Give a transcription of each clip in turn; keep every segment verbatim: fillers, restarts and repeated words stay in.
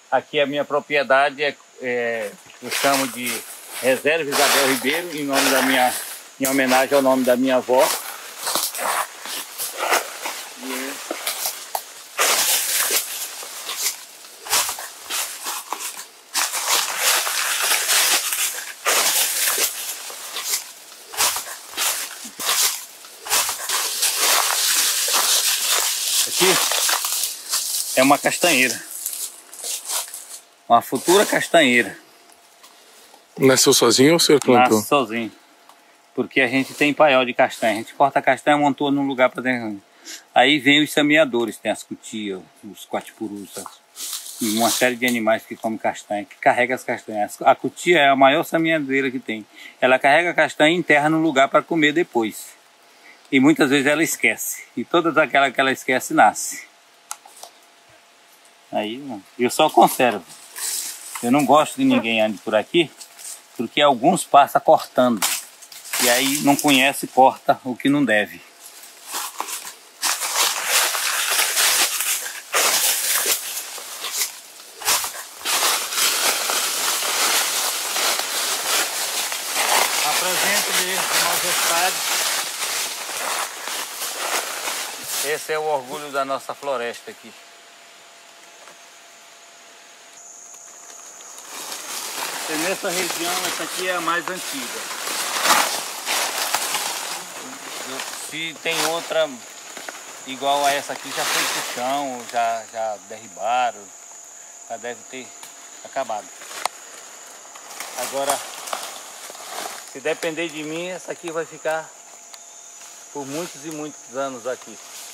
Aqui a minha propriedade é, é eu chamo de Reserva Isabel Ribeiro, em nome da minha, em homenagem ao nome da minha avó. E... Aqui é uma castanheira, uma futura castanheira. Nasceu sozinho ou você plantou? Nasce sozinho, porque a gente tem paiol de castanha, a gente corta a castanha e montou num lugar para dentro. Aí vem os semeadores, tem as cutias, os quatipurus, uma série de animais que comem castanha, que carrega as castanhas. A cutia é a maior semeadeira que tem. Ela carrega a castanha e enterra no lugar para comer depois. E muitas vezes ela esquece. E todas aquelas que ela esquece, nasce. Aí, eu só conservo. Eu não gosto de ninguém ande por aqui, porque alguns passam cortando. E aí não conhece e corta o que não deve. Apresento-lhe, majestade. Esse é o orgulho da nossa floresta aqui. E nessa região, essa aqui é a mais antiga. Se tem outra igual a essa aqui, já foi pro chão, já, já derribaram, já deve ter acabado. Agora, se depender de mim, essa aqui vai ficar por muitos e muitos anos aqui.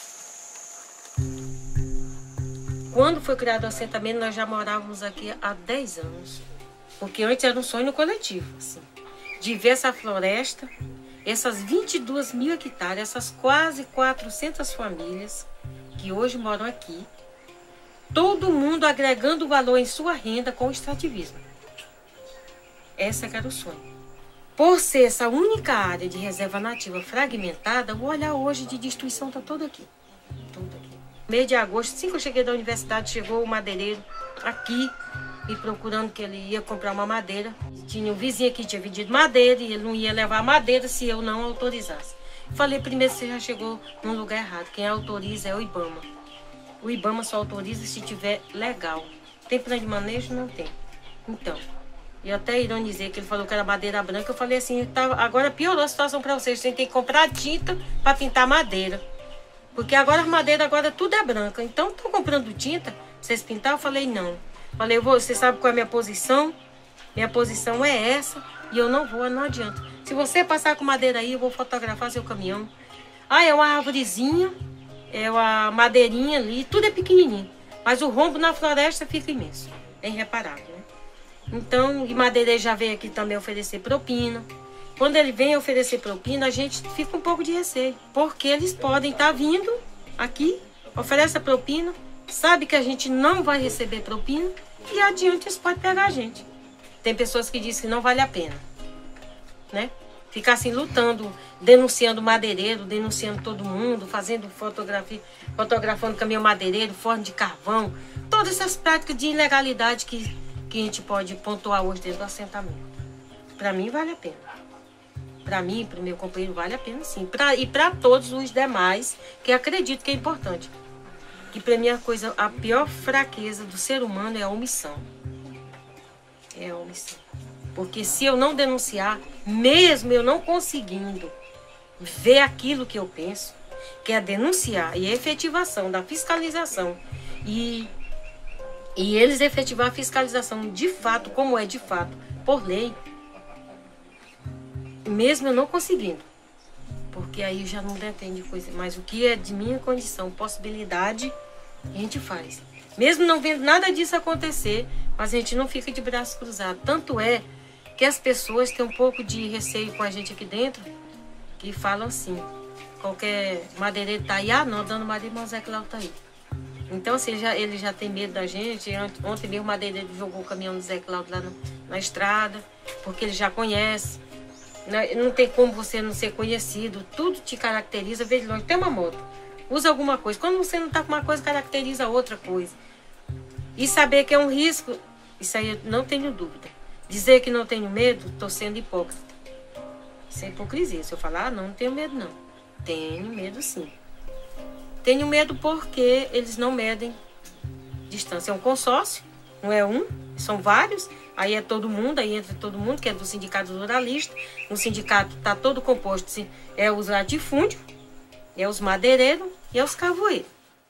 Quando foi criado o assentamento, nós já morávamos aqui há dez anos. Porque antes era um sonho coletivo, assim, de ver essa floresta, essas vinte e duas mil hectares, essas quase quatrocentas famílias que hoje moram aqui, todo mundo agregando valor em sua renda com o extrativismo. Essa que era o sonho. Por ser essa única área de reserva nativa fragmentada, o olhar hoje de destruição está todo aqui. Todo aqui. No mês de agosto, assim que eu cheguei da universidade, chegou o madeireiro aqui, me procurando que ele ia comprar uma madeira. Tinha um vizinho aqui que tinha vendido madeira e ele não ia levar madeira se eu não autorizasse. Falei, primeiro você já chegou num lugar errado. Quem autoriza é o IBAMA. O IBAMA só autoriza se tiver legal. Tem plano de manejo? Não tem. Então, eu até ironizei que ele falou que era madeira branca. Eu falei assim, tá, agora piorou a situação para vocês. Vocês têm que comprar tinta para pintar madeira. Porque agora a madeira agora tudo é branca. Então, estão comprando tinta para vocês pintar? Eu falei, não. Falei, você sabe qual é a minha posição? Minha posição é essa e eu não vou, não adianta. Se você passar com madeira aí, eu vou fotografar seu caminhão. Ah, é uma árvorezinha, é uma madeirinha ali, tudo é pequenininho. Mas o rombo na floresta fica imenso, é irreparável, né? Então, e madeireiro já veio aqui também oferecer propina. Quando ele vem oferecer propina, a gente fica um pouco de receio. Porque eles podem estar vindo aqui, oferece a propina, sabe que a gente não vai receber propina e adiante eles podem pegar a gente. Tem pessoas que dizem que não vale a pena, né? Ficar assim lutando, denunciando madeireiro, denunciando todo mundo, fazendo fotografia, fotografando caminhão madeireiro, forno de carvão, todas essas práticas de ilegalidade que, que a gente pode pontuar hoje dentro do assentamento. Para mim vale a pena. Para mim, para o meu companheiro, vale a pena sim. Pra, e para todos os demais que acredito que é importante. Que para mim a coisa, a pior fraqueza do ser humano é a omissão. É a omissão. Porque se eu não denunciar, mesmo eu não conseguindo ver aquilo que eu penso, que é denunciar e a efetivação da fiscalização, e, e eles efetivar a fiscalização de fato, como é de fato, por lei, mesmo eu não conseguindo, porque aí já não depende de coisa, mas o que é de minha condição, possibilidade, a gente faz. Mesmo não vendo nada disso acontecer, mas a gente não fica de braços cruzados. Tanto é que as pessoas têm um pouco de receio com a gente aqui dentro, que falam assim, qualquer madeireiro tá aí, ah não, dando madeira, mas o Zé Cláudio tá aí. Então assim, ele já, ele já tem medo da gente. Ontem mesmo o madeireiro jogou o caminhão do Zé Cláudio lá no, na estrada, porque ele já conhece. Não tem como você não ser conhecido, tudo te caracteriza, vê de longe, tem uma moto, usa alguma coisa. Quando você não tá com uma coisa, caracteriza outra coisa. E saber que é um risco, isso aí eu não tenho dúvida. Dizer que não tenho medo, estou sendo hipócrita. Isso é hipocrisia. Se eu falar, ah, não, não tenho medo não. Tenho medo sim. Tenho medo porque eles não medem distância. É um consórcio, não é um, são vários. Aí é todo mundo, aí entra todo mundo, que é do sindicato ruralista. No sindicato está todo composto, é os latifúndios, é os madeireiros e é os carvoeiros.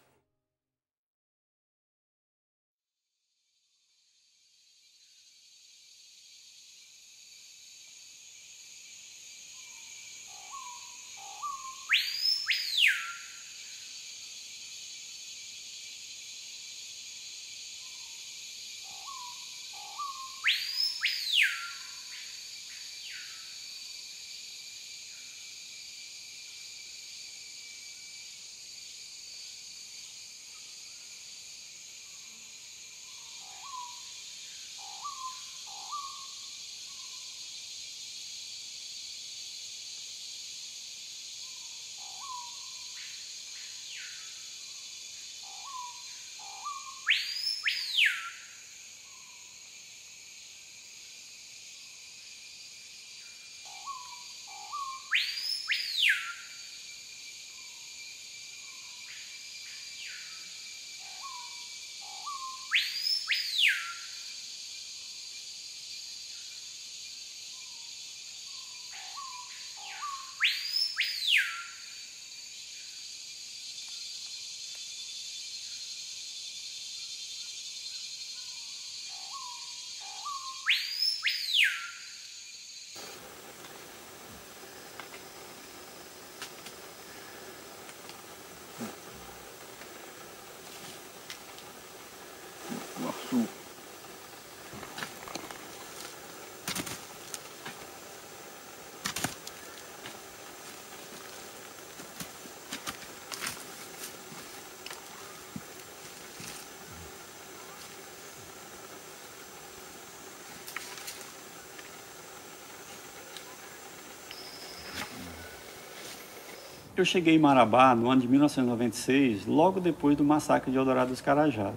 Eu cheguei em Marabá no ano de mil novecentos e noventa e seis, logo depois do massacre de Eldorado dos Carajás.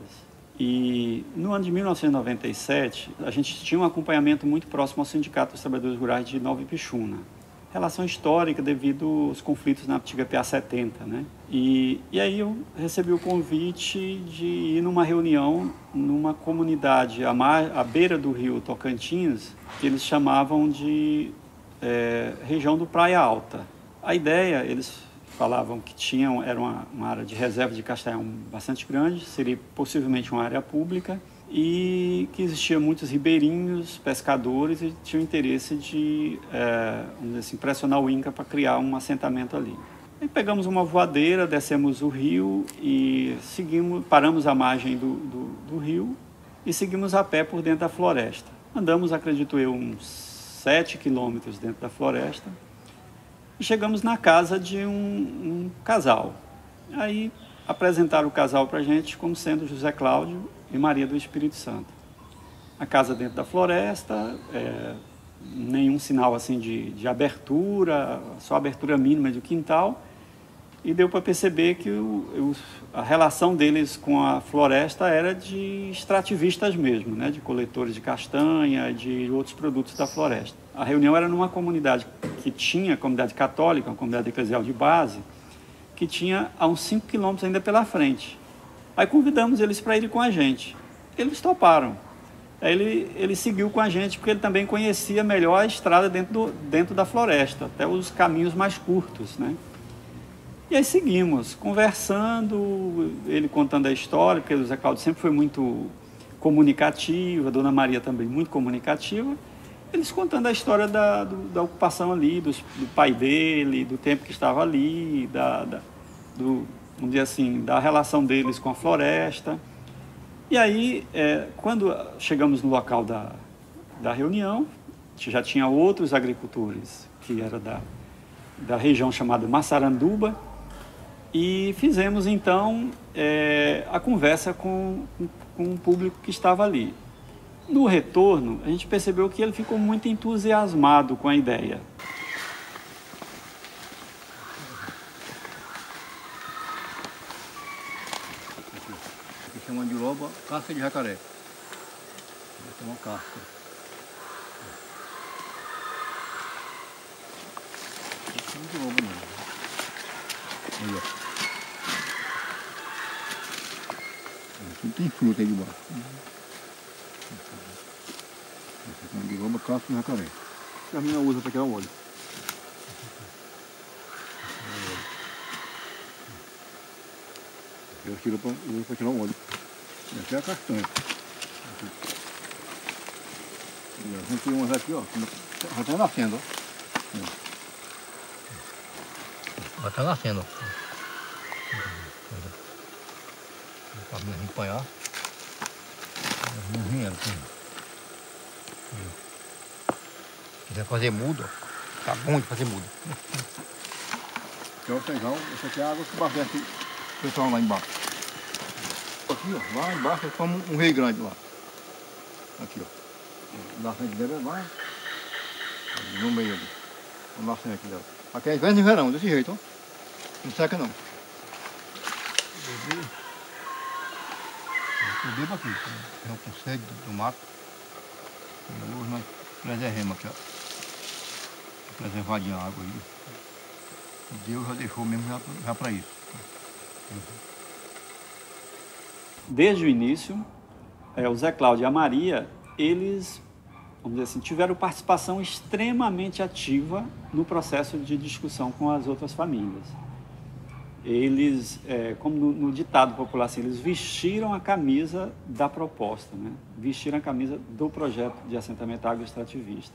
E no ano de mil novecentos e noventa e sete, a gente tinha um acompanhamento muito próximo ao Sindicato dos Trabalhadores Rurais de Nova Ipixuna. Relação histórica devido aos conflitos na antiga P A setenta, né? E, e aí eu recebi o convite de ir numa reunião numa comunidade à, mar, à beira do rio Tocantins, que eles chamavam de é, região do Praia Alta. A ideia, eles falavam que tinham, era uma, uma área de reserva de castanhal bastante grande, seria possivelmente uma área pública, e que existiam muitos ribeirinhos, pescadores, e tinham interesse de, é, vamos dizer assim, pressionar o INCRA para criar um assentamento ali. Aí pegamos uma voadeira, descemos o rio e seguimos, paramos à margem do, do, do rio e seguimos a pé por dentro da floresta. Andamos, acredito eu, uns sete quilômetros dentro da floresta, e chegamos na casa de um, um casal. Aí apresentaram o casal para a gente como sendo José Cláudio e Maria do Espírito Santo. A casa dentro da floresta, é, nenhum sinal assim de, de abertura, só abertura mínima do quintal. E deu para perceber que o, o, a relação deles com a floresta era de extrativistas mesmo, né? De coletores de castanha, de outros produtos da floresta. A reunião era numa comunidade que tinha, comunidade católica, uma comunidade eclesial de base, que tinha a uns cinco quilômetros ainda pela frente. Aí convidamos eles para irem com a gente. Eles toparam. Aí ele, ele seguiu com a gente porque ele também conhecia melhor a estrada dentro, do, dentro da floresta, até os caminhos mais curtos, né? E aí seguimos, conversando, ele contando a história, porque o José Cláudio sempre foi muito comunicativo, a Dona Maria também muito comunicativa. Eles contando a história da, do, da ocupação ali, do, do pai dele, do tempo que estava ali, da, da, do, vamos dizer assim, da relação deles com a floresta. E aí, é, quando chegamos no local da, da reunião, já tinha outros agricultores, que era da, da região chamada Massaranduba, e fizemos então é, a conversa com, com o público que estava ali. No retorno, a gente percebeu que ele ficou muito entusiasmado com a ideia. Essa é mandiloba, casca de jacaré. Essa é uma casca. Essa é mandiloba não. Olha. Aqui tem fruta aí debaixo. Essa é mandiloba, casca de jacaré. Que a mina usa para tirar o óleo. Eu tiro para tirar o óleo. Essa é a castanha. A gente tem umas aqui, ó. Já está nascendo, ó. Já está nascendo, ó. Para me acompanhar. Não vinha aqui. Se quiser fazer mudo, ó. Tá bom de fazer mudo. Então, feijão, essa aqui é a água que abastece o pessoal lá embaixo. Aqui, ó, lá embaixo é como um rei grande lá. Aqui, ó. Na frente dela é lá. No meio ali. Na frente dela. Aqui é inverno e verão, desse jeito, ó. Não seca não. Eu eu bebo aqui. Eu com sede do mato. E hoje nós preservamos aqui, ó. Preservadinha a água aí. Deus já deixou mesmo já, já para isso. Desde o início, é, o Zé Cláudio e a Maria, eles, vamos dizer assim, tiveram participação extremamente ativa no processo de discussão com as outras famílias. Eles, é, como no, no ditado popular, assim, eles vestiram a camisa da proposta, né? Vestiram a camisa do projeto de assentamento agroextrativista.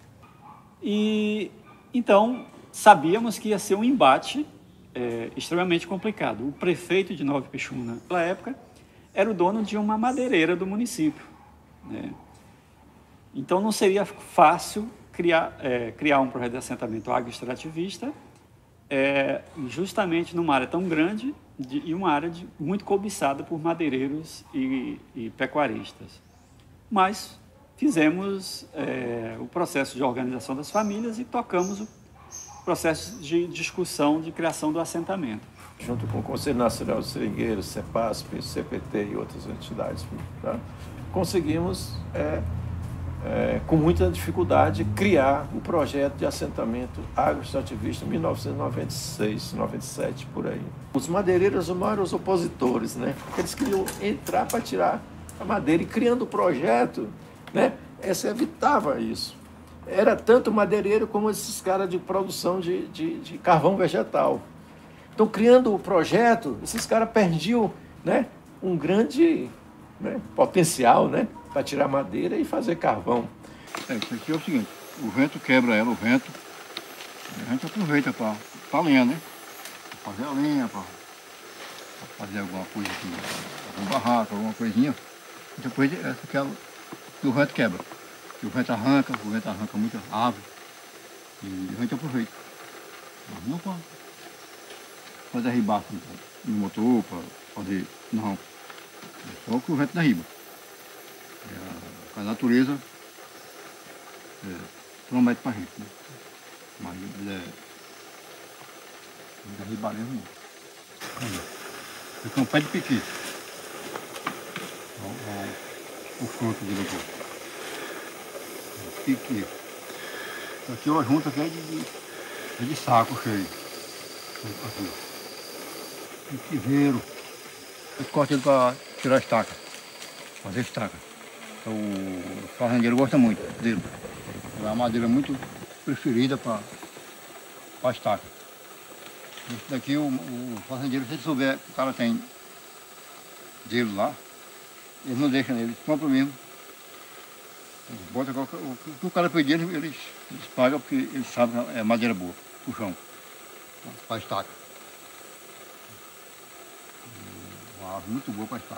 E, então, sabíamos que ia ser um embate é, extremamente complicado. O prefeito de Nova Ipixuna, naquela época, era o dono de uma madeireira do município, né? Então não seria fácil criar, é, criar um projeto de assentamento agroextrativista é, justamente numa área tão grande de, e uma área de, muito cobiçada por madeireiros e, e pecuaristas. Mas fizemos é, o processo de organização das famílias e tocamos o processo de discussão de criação do assentamento. Junto com o Conselho Nacional de Seringueiros, CEPASP, C P T e outras entidades, tá? Conseguimos, é, é, com muita dificuldade, criar o projeto de assentamento agroextrativista em mil novecentos e noventa e seis, noventa e sete, por aí. Os madeireiros não eram os opositores, né? Eles queriam entrar para tirar a madeira e criando o projeto, né? Essa evitava isso. Era tanto madeireiro como esses caras de produção de, de, de carvão vegetal. Então, criando o projeto, esses caras perdiam, né, um grande, né, potencial, né, para tirar madeira e fazer carvão. É, isso aqui é o seguinte, o vento quebra ela, o vento, a gente aproveita para a lenha, né? Pra fazer a lenha, para fazer alguma coisa aqui, algum barraco, alguma coisinha. Depois essa aqui é a, que o vento quebra. Que o vento arranca, o vento arranca muita árvore e a gente aproveita. Mas não para fazer derribar no motor, para fazer. Não. É só o que o vento derriba. É a, a natureza é, promete para a gente, né? Mas é, não derribar mesmo não. Fica um pé de piqui. Olha o fruto dele aqui. Piqui. Isso aqui é uma junta que é de, de, é de saco cheio. Aqui. Piquiveiro. Eu corto ele para tirar a estaca. Fazer estaca. Então, o fazendeiro gosta muito dele. É uma madeira muito preferida para a estaca. Esse daqui, o, o fazendeiro, se ele souber que o cara tem dele lá, eles não deixam ele, eles compram mesmo. Eles botam qualquer, o que o cara pedir, eles, eles pagam porque eles sabem que é madeira boa, pro chão, para a estaca. Uma árvore muito boa para a estaca.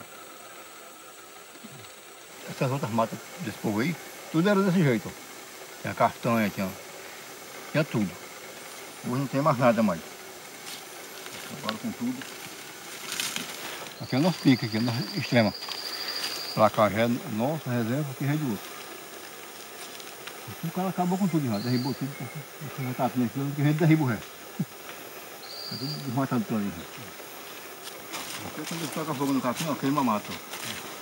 Essas outras matas desse povo aí, tudo era desse jeito, ó. Tinha castanha, tinha, tinha tudo. Hoje não tem mais nada mais. Agora com tudo. Aqui é o nosso pico, aqui é a nossa extrema. Pra cá já é nossa reserva, aqui já é de outro. Assim o cara acabou com tudo já, derribou tudo. Esse retapinho aqui, que a gente derriba o resto. Tá tudo desmatado por ali. Até quando ele toca fogo no capim, ó, queima a mata, ó.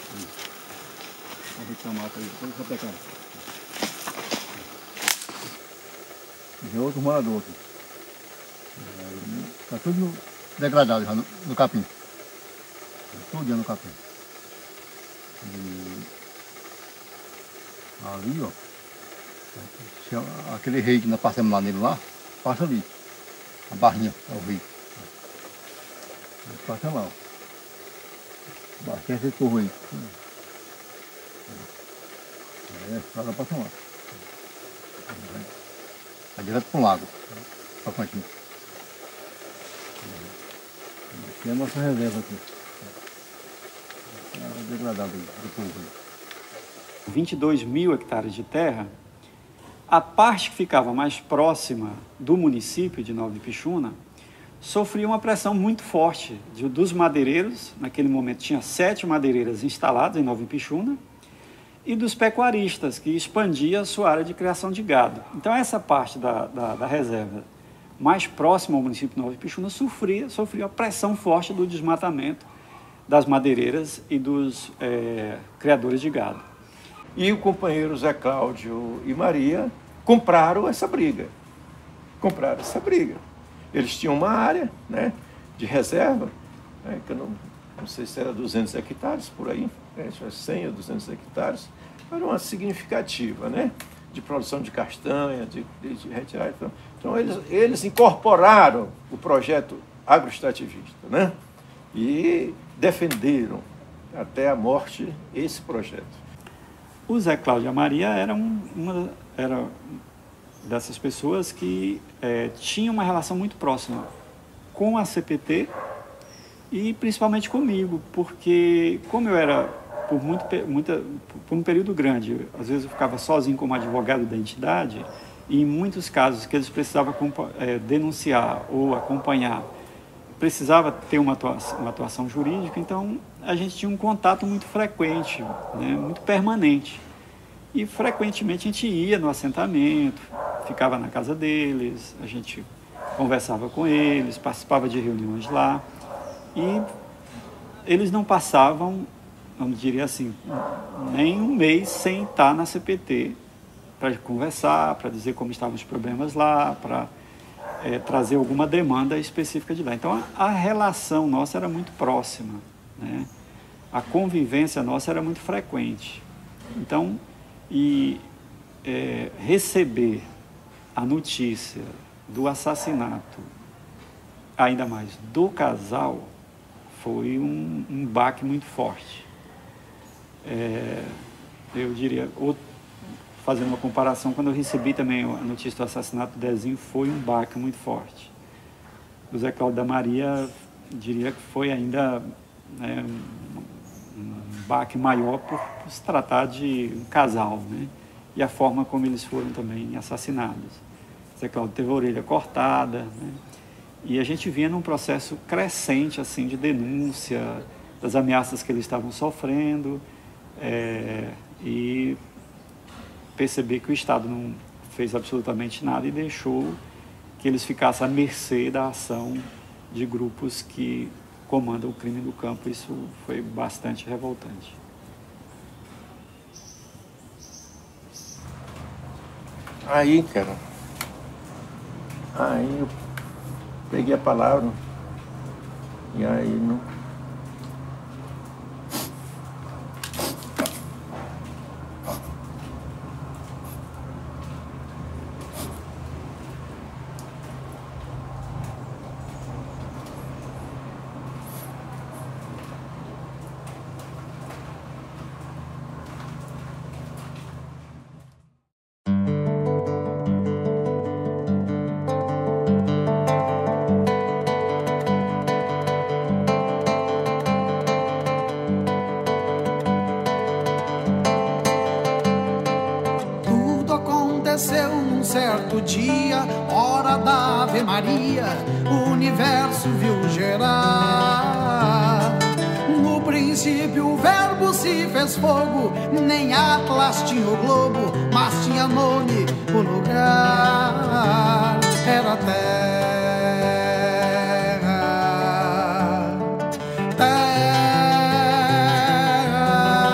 Vamos ver a mata aí, depois vai pegar. E outro morador aqui. Está tudo degradado já no, no capim. Todo dia no capim. E ali, ó. Aquele rio que nós passamos lá nele lá, passa ali. A barrinha, é o rio. Passa lá, ó. Bastante esse curvo aí. É, ela passa lá. Vai direto para o lago. Para cantinho. Aqui é a nossa reserva aqui. É degradado do povo aí. vinte e dois mil hectares de terra. A parte que ficava mais próxima do município de Nova Ipixuna sofria uma pressão muito forte de, dos madeireiros. Naquele momento tinha sete madeireiras instaladas em Nova Ipixuna, e dos pecuaristas, que expandia a sua área de criação de gado. Então essa parte da, da, da reserva mais próxima ao município de Nova Ipixuna sofria, sofria a pressão forte do desmatamento das madeireiras e dos é, criadores de gado. E o companheiro Zé Cláudio e Maria compraram essa briga. Compraram essa briga. Eles tinham uma área, né, de reserva, né, que eu não, não sei se era duzentos hectares por aí, né, cem ou duzentos hectares, era uma significativa, né, de produção de castanha, de, de, de retirar. Então, então eles, eles incorporaram o projeto agroextrativista, né, e defenderam até a morte esse projeto. O Zé Cláudio e a Maria eram uma era dessas pessoas que é, tinham uma relação muito próxima com a C P T e principalmente comigo, porque como eu era por, muito, muita, por um período grande, às vezes eu ficava sozinho como advogado da entidade, e em muitos casos que eles precisavam é, denunciar ou acompanhar, precisava ter uma atuação, uma atuação jurídica, então a gente tinha um contato muito frequente, né, muito permanente. E frequentemente a gente ia no assentamento, ficava na casa deles, a gente conversava com eles, participava de reuniões lá. E eles não passavam, vamos dizer assim, nem um mês sem estar na C P T para conversar, para dizer como estavam os problemas lá, para é, trazer alguma demanda específica de lá. Então a, a relação nossa era muito próxima, né? A convivência nossa era muito frequente. Então, e é, receber a notícia do assassinato, ainda mais do casal, foi um, um baque muito forte. É, eu diria, fazendo uma comparação, quando eu recebi também a notícia do assassinato do Dezinho, foi um baque muito forte. O Zé Cláudio da Maria, diria que foi ainda, né, um baque maior por, por se tratar de um casal, né? E a forma como eles foram também assassinados. O Zé Cláudio teve a orelha cortada, né? E a gente vinha num processo crescente assim, de denúncia das ameaças que eles estavam sofrendo, é, e perceber que o Estado não fez absolutamente nada e deixou que eles ficassem à mercê da ação de grupos que comandam o crime do campo. Isso foi bastante revoltante. Aí, cara, aí eu peguei a palavra e aí não... Certo dia, hora da Ave Maria, o universo viu gerar. No princípio o verbo se fez fogo, nem Atlas tinha o globo, mas tinha nome o lugar. Era terra, terra.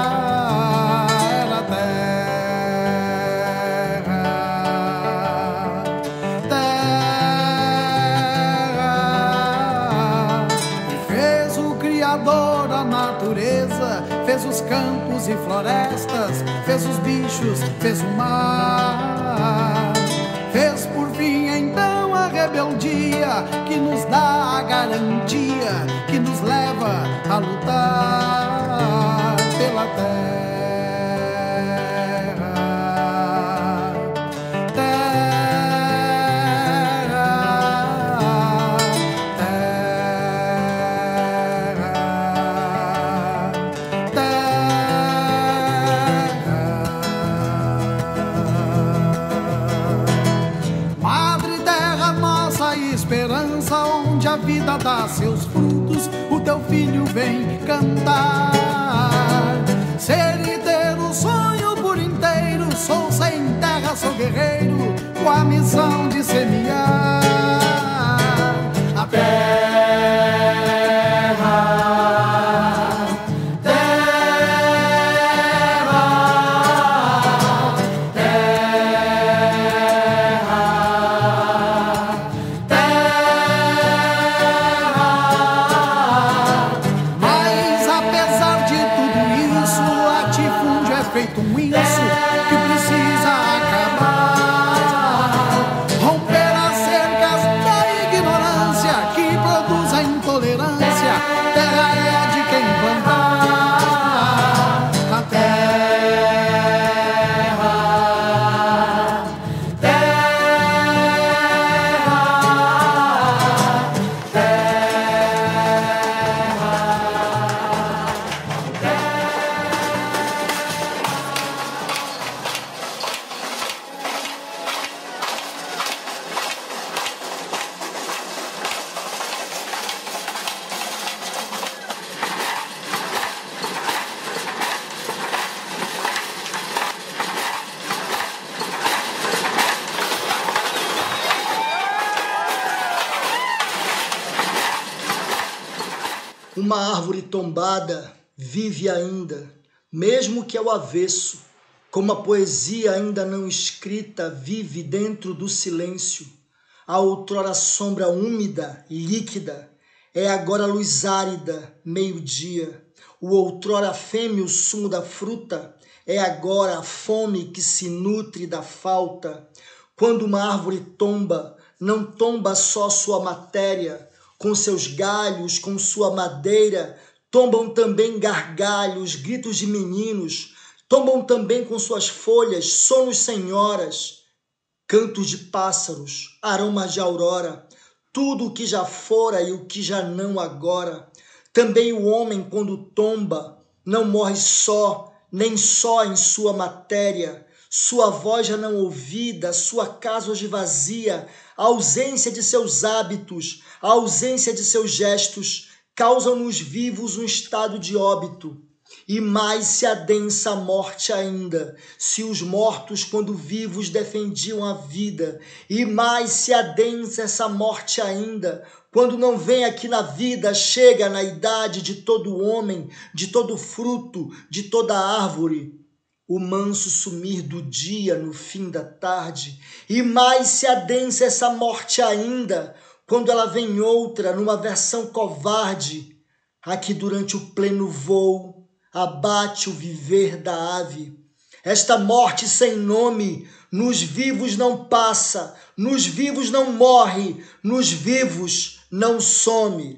fez os campos e florestas, fez os bichos, fez o mar. Fez por fim então a rebeldia que nos dá a garantia, que nos leva a lutar pela terra. Onde a vida dá seus frutos, o teu filho vem cantar. Ser e ter o sonho por inteiro, sou sem terra, sou guerreiro, com a missão de semear a terra. Uma árvore tombada vive ainda, mesmo que ao avesso, como a poesia ainda não escrita vive dentro do silêncio. A outrora sombra úmida, líquida, é agora luz árida, meio-dia. O outrora fêmeo sumo da fruta, é agora a fome que se nutre da falta. Quando uma árvore tomba, não tomba só sua matéria, com seus galhos, com sua madeira, tombam também gargalhos, gritos de meninos, tombam também com suas folhas, sonos sem horas, cantos de pássaros, aromas de aurora, tudo o que já fora e o que já não agora. Também o homem, quando tomba, não morre só, nem só em sua matéria, sua voz já não ouvida, sua casa hoje vazia, a ausência de seus hábitos, a ausência de seus gestos, causam nos vivos um estado de óbito. E mais se adensa a morte ainda, se os mortos quando vivos defendiam a vida. E mais se adensa essa morte ainda, quando não vem aqui na vida, chega na idade de todo homem, de todo fruto, de toda árvore. O manso sumir do dia no fim da tarde. E mais se adensa essa morte ainda, quando ela vem outra, numa versão covarde, a que durante o pleno voo abate o viver da ave. Esta morte sem nome, nos vivos não passa, nos vivos não morre, nos vivos não some.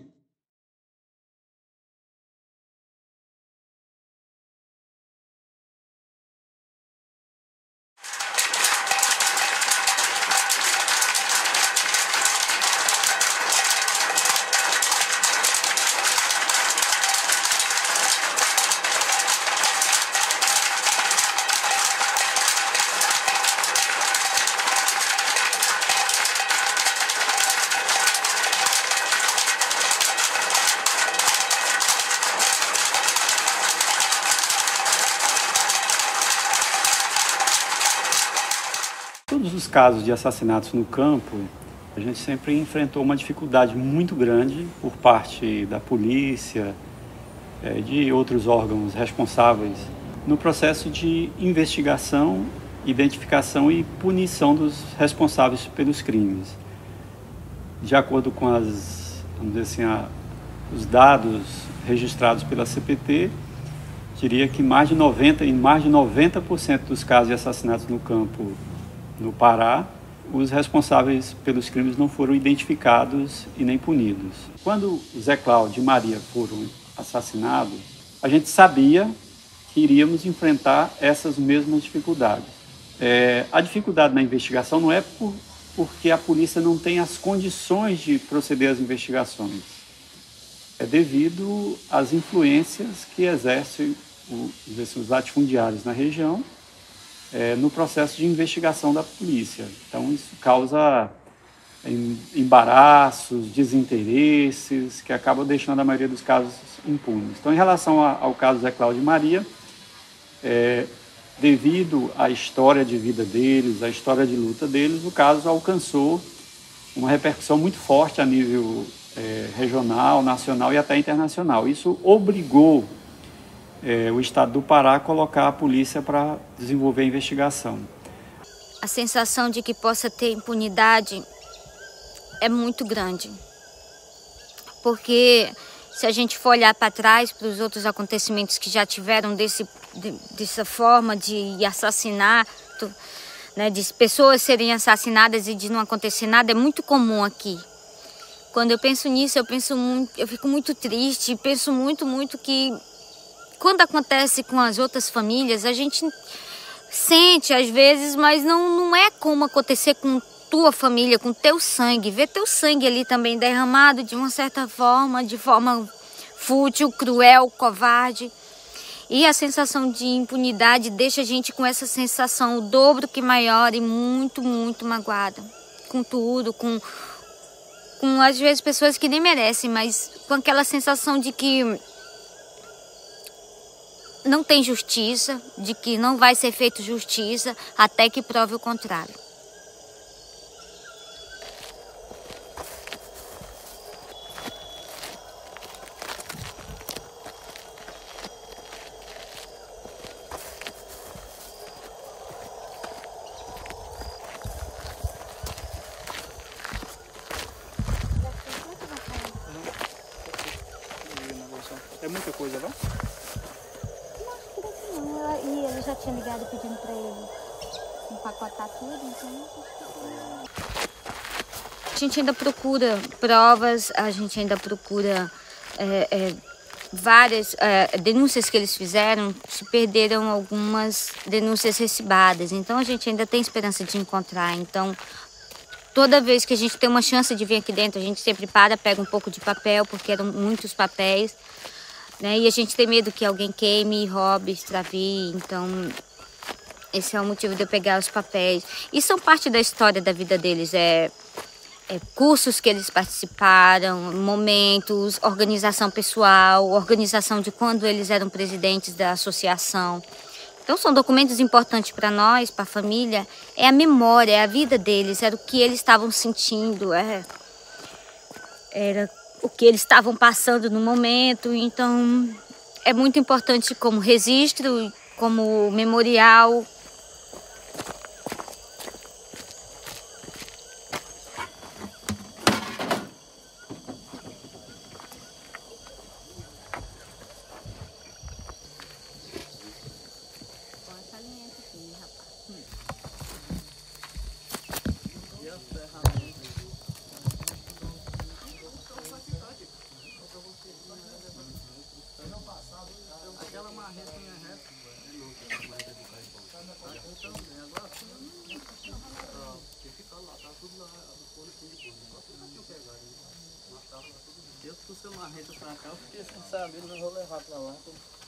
Todos os casos de assassinatos no campo, a gente sempre enfrentou uma dificuldade muito grande por parte da polícia, de outros órgãos responsáveis no processo de investigação, identificação e punição dos responsáveis pelos crimes. De acordo com as, vamos dizer assim, a, os dados registrados pela C P T, Diria que mais de noventa, em mais de noventa por cento dos casos de assassinatos no campo no Pará, os responsáveis pelos crimes não foram identificados e nem punidos. Quando Zé Cláudio e Maria foram assassinados, a gente sabia que iríamos enfrentar essas mesmas dificuldades. É, a dificuldade na investigação não é por, porque a polícia não tem as condições de proceder às investigações. É devido às influências que exercem os, os latifundiários na região é, no processo de investigação da polícia. Então, isso causa embaraços, desinteresses, que acabam deixando a maioria dos casos impunes. Então, em relação ao caso Zé Cláudio e Maria, é, devido à história de vida deles, à história de luta deles, o caso alcançou uma repercussão muito forte a nível é, regional, nacional e até internacional. Isso obrigou é, o Estado do Pará a colocar a polícia para desenvolver a investigação. A sensação de que possa ter impunidade é muito grande, porque se a gente for olhar para trás, para os outros acontecimentos que já tiveram desse, de, dessa forma de assassinato, né, de pessoas serem assassinadas e de não acontecer nada, é muito comum aqui. Quando eu penso nisso, eu penso muito, eu fico muito triste, penso muito, muito que quando acontece com as outras famílias, a gente sente às vezes, mas não, não é como acontecer com tua família, com teu sangue, ver teu sangue ali também derramado de uma certa forma, de forma fútil, cruel, covarde. E a sensação de impunidade deixa a gente com essa sensação o dobro que maior e muito, muito magoada. Com tudo, com, com às vezes pessoas que nem merecem, mas com aquela sensação de que não tem justiça, de que não vai ser feita justiça até que prove o contrário. É muita coisa, não? Não, e ele já tinha ligado pedindo para ele empacotar tudo, então... A gente ainda procura provas, a gente ainda procura é, é, várias é, denúncias que eles fizeram, se perderam algumas denúncias recibadas, então a gente ainda tem esperança de encontrar, então... Toda vez que a gente tem uma chance de vir aqui dentro, a gente sempre para, pega um pouco de papel, porque eram muitos papéis, né? E a gente tem medo que alguém queime, roube, extravie, então esse é o motivo de eu pegar os papéis. E são parte da história da vida deles, é, é cursos que eles participaram, momentos, organização pessoal, organização de quando eles eram presidentes da associação. Então são documentos importantes para nós, para a família, é a memória, é a vida deles, era o que eles estavam sentindo, é, era o que eles estavam passando no momento, então é muito importante como registro, como memorial. Eu trouxe uma marreta pra cá, eu fiquei sem saber, não vou levar pra lá.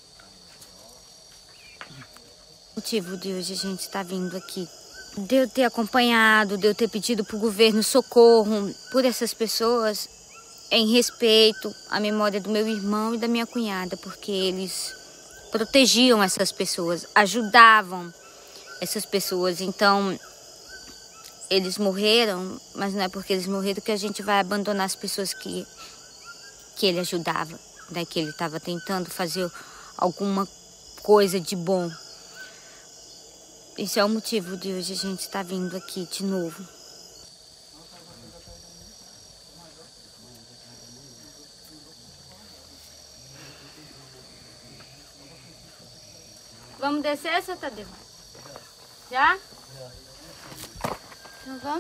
O motivo de hoje a gente estar vindo aqui, de eu ter acompanhado, de eu ter pedido para o governo socorro por essas pessoas, em respeito à memória do meu irmão e da minha cunhada, porque eles protegiam essas pessoas, ajudavam essas pessoas. Então, eles morreram, mas não é porque eles morreram que a gente vai abandonar as pessoas que, que ele ajudava, né? Que ele estava tentando fazer alguma coisa de bom. Esse é o motivo de hoje a gente estar vindo aqui de novo. Vamos descer, seu Tadeu? Já? Então vamos?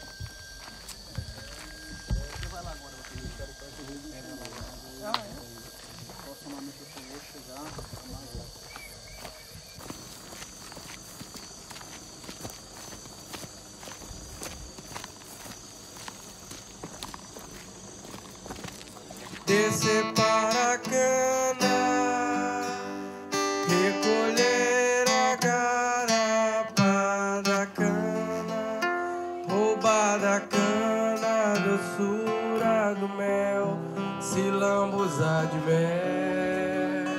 Descer para a cana, recolher a garapa da cana, roubar da cana, doçura do mel, se lambuzar de mel,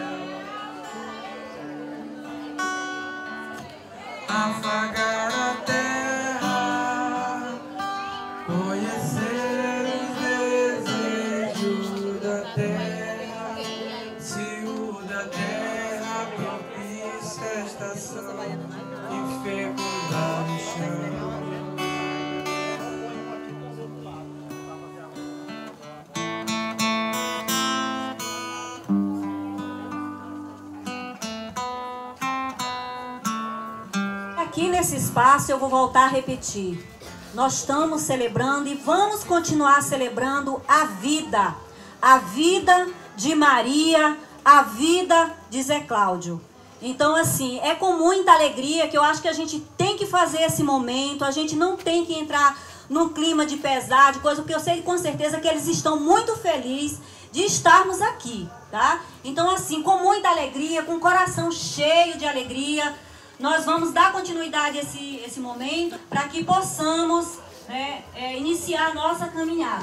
afagar a terra, conhecer os desejos da terra, se o da terra propicia a estação e fecundar o chão. Aqui nesse espaço eu vou voltar a repetir. Nós estamos celebrando e vamos continuar celebrando a vida. A vida de Maria, a vida de Zé Cláudio. Então, assim, é com muita alegria que eu acho que a gente tem que fazer esse momento. A gente não tem que entrar num clima de pesar, de coisa, porque eu sei com certeza que eles estão muito felizes de estarmos aqui, tá? Então, assim, com muita alegria, com o coração cheio de alegria, nós vamos dar continuidade a esse, esse momento para que possamos, né, é, iniciar a nossa caminhada.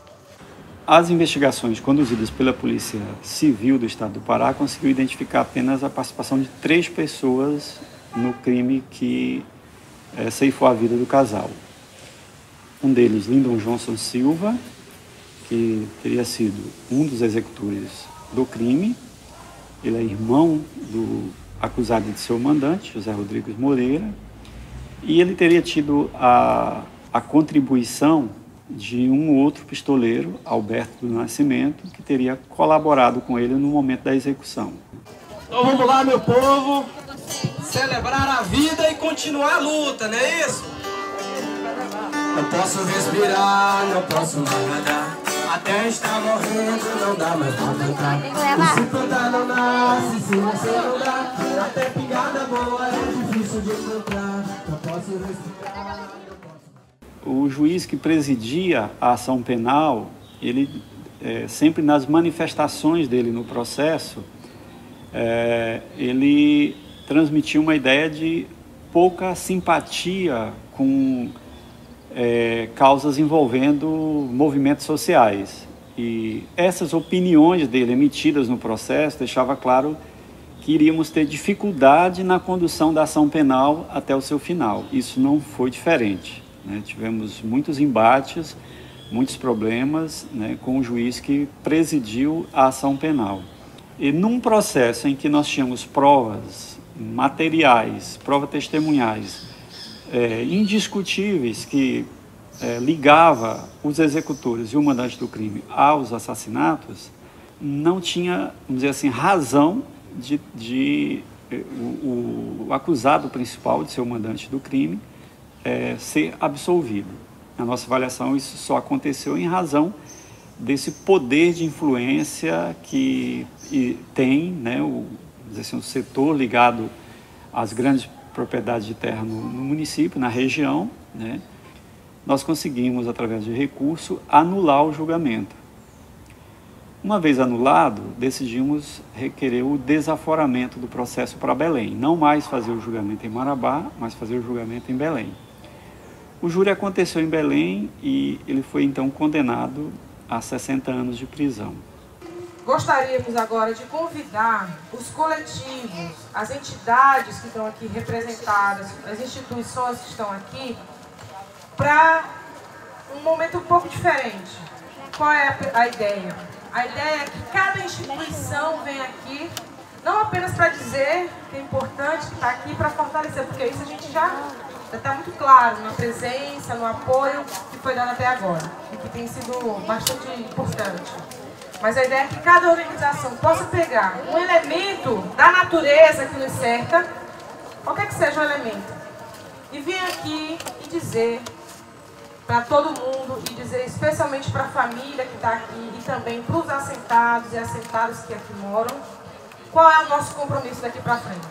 As investigações conduzidas pela Polícia Civil do Estado do Pará conseguiu identificar apenas a participação de três pessoas no crime que é, ceifou a vida do casal. Um deles, Lyndon Johnson Silva, que teria sido um dos executores do crime. Ele é irmão do acusado de seu mandante, José Rodrigues Moreira, e ele teria tido a, a contribuição de um outro pistoleiro, Alberto do Nascimento, que teria colaborado com ele no momento da execução. Então vamos lá, meu povo, celebrar a vida e continuar a luta, não é isso? Não posso respirar, não posso mais nadar, a terra está morrendo, não dá mais pra plantar. Se plantar não nasce, se nascer não dá, até pingada boa é difícil de encontrar. Não posso respirar, não posso... O juiz que presidia a ação penal, ele é, sempre nas manifestações dele no processo, é, ele transmitia uma ideia de pouca simpatia com É, causas envolvendo movimentos sociais. E essas opiniões dele emitidas no processo deixava claro que iríamos ter dificuldade na condução da ação penal até o seu final. Isso não foi diferente, né? Tivemos muitos embates, muitos problemas, né, com o juiz que presidiu a ação penal. E num processo em que nós tínhamos provas materiais, provas testemunhais, É, indiscutíveis que é, ligava os executores e o mandante do crime aos assassinatos, não tinha, vamos dizer assim, razão de, de o, o acusado principal de ser o mandante do crime é, ser absolvido. Na nossa avaliação, isso só aconteceu em razão desse poder de influência que e, tem, né, o, vamos dizer assim, o setor ligado às grandes propriedade de terra no, no município, na região, né? Nós conseguimos, através de recurso, anular o julgamento. Uma vez anulado, decidimos requerer o desaforamento do processo para Belém. Não mais fazer o julgamento em Marabá, mas fazer o julgamento em Belém. O júri aconteceu em Belém e ele foi, então, condenado a sessenta anos de prisão. Gostaríamos agora de convidar os coletivos, as entidades que estão aqui representadas, as instituições que estão aqui, para um momento um pouco diferente. Qual é a ideia? A ideia é que cada instituição vem aqui, não apenas para dizer que é importante estar aqui para fortalecer, porque isso a gente já está muito claro na presença, no apoio que foi dado até agora, e que tem sido bastante importante. Mas a ideia é que cada organização possa pegar um elemento da natureza que nos cerca, qualquer que seja o elemento, e vir aqui e dizer para todo mundo, e dizer especialmente para a família que está aqui, e também para os assentados e assentadas que aqui moram, qual é o nosso compromisso daqui para frente.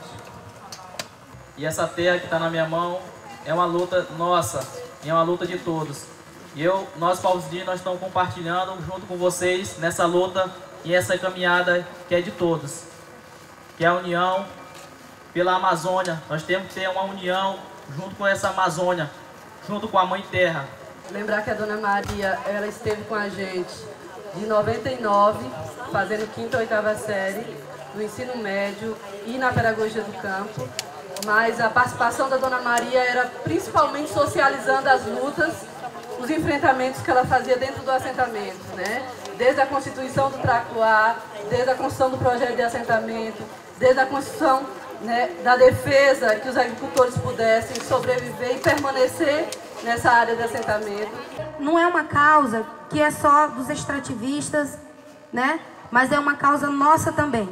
E essa terra que está na minha mão é uma luta nossa, é uma luta de todos. E eu, nós, povos indígenas, nós estamos compartilhando junto com vocês nessa luta e essa caminhada que é de todos. Que é a união pela Amazônia. Nós temos que ter uma união junto com essa Amazônia, junto com a Mãe Terra. Lembrar que a Dona Maria, ela esteve com a gente de noventa e nove, fazendo quinta e oitava série, no ensino médio e na pedagogia do campo. Mas a participação da Dona Maria era principalmente socializando as lutas, os enfrentamentos que ela fazia dentro do assentamento, né? Desde a constituição do Tracuá, desde a construção do projeto de assentamento, desde a construção, né, da defesa que os agricultores pudessem sobreviver e permanecer nessa área de assentamento. Não é uma causa que é só dos extrativistas, né? Mas é uma causa nossa também.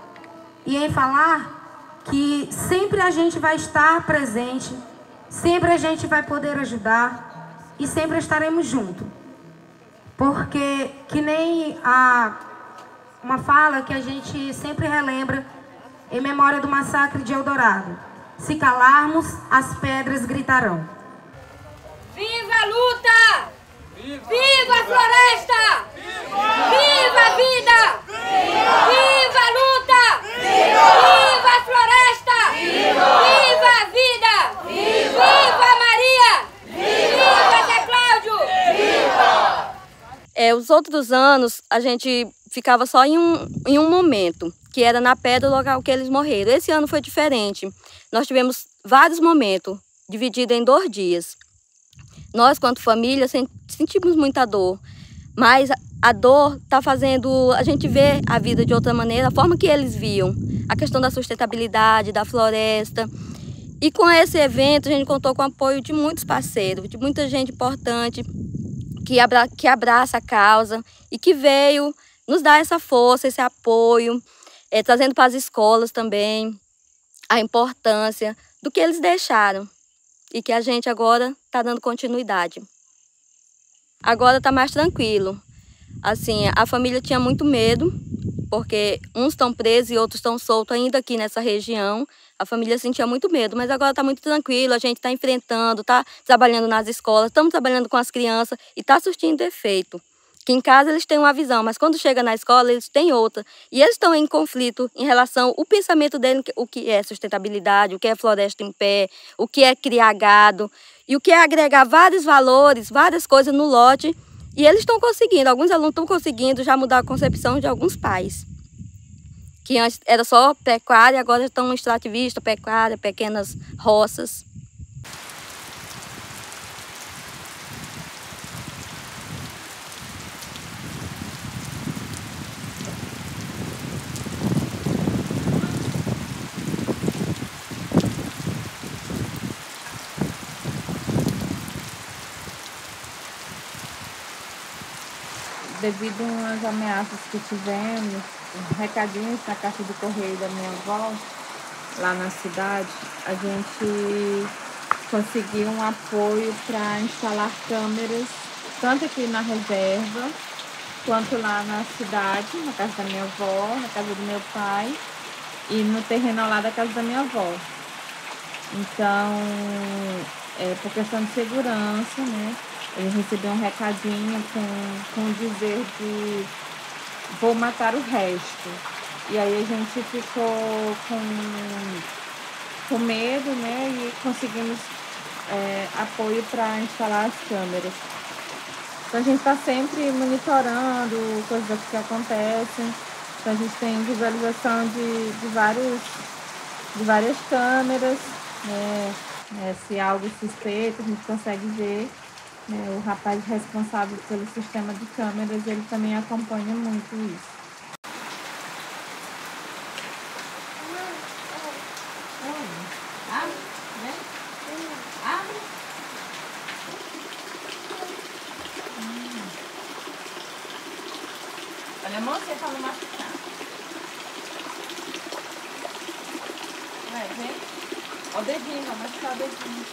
E em falar que sempre a gente vai estar presente, sempre a gente vai poder ajudar e sempre estaremos juntos. Porque, que nem a, uma fala que a gente sempre relembra em memória do massacre de Eldorado: se calarmos, as pedras gritarão. Viva a luta! Viva, Viva a floresta! Viva, Viva a vida! Viva, Viva a luta! Viva, Viva a floresta! Viva, Viva a vida! Viva, Viva a Maria! Viva Zé Cláudio! Viva! É, os outros anos a gente ficava só em um, em um momento, que era na pedra, o local que eles morreram. Esse ano foi diferente. Nós tivemos vários momentos, divididos em dois dias. Nós, quanto família, sentimos muita dor, mas a dor está fazendo a gente ver a vida de outra maneira, a forma que eles viam, a questão da sustentabilidade, da floresta. E com esse evento a gente contou com o apoio de muitos parceiros, de muita gente importante que, abra, que abraça a causa e que veio nos dar essa força, esse apoio, é, trazendo para as escolas também a importância do que eles deixaram. E que a gente agora está dando continuidade. Agora está mais tranquilo. Assim, a família tinha muito medo, porque uns estão presos e outros estão soltos ainda aqui nessa região. A família sentia muito medo, mas agora está muito tranquilo. A gente está enfrentando, está trabalhando nas escolas, estamos trabalhando com as crianças e está surtindo efeito. Que em casa eles têm uma visão, mas quando chega na escola eles têm outra. E eles estão em conflito em relação ao pensamento deles, o que é sustentabilidade, o que é floresta em pé, o que é criar gado, e o que é agregar vários valores, várias coisas no lote. E eles estão conseguindo, alguns alunos estão conseguindo já mudar a concepção de alguns pais. Que antes era só pecuária, agora estão extrativista, pecuária, pequenas roças. Devido às ameaças que tivemos, recadinhos na caixa de correio da minha avó, lá na cidade, a gente conseguiu um apoio para instalar câmeras, tanto aqui na reserva, quanto lá na cidade, na casa da minha avó, na casa do meu pai, e no terreno lá da casa da minha avó. Então, é, por questão de segurança, né? Ele recebeu um recadinho com, com o dizer de vou matar o resto. E aí a gente ficou com, com medo, né? E conseguimos é, apoio para instalar as câmeras. Então a gente está sempre monitorando coisas que acontecem. Então a gente tem visualização de, de, vários, de várias câmeras, né? É, se há algo suspeito, a gente consegue ver. O rapaz responsável pelo sistema de câmeras, ele também acompanha muito isso. Olha a mão, você tá no machucar. Vai, vem. Ó o dedinho, vai machucar o dedinho.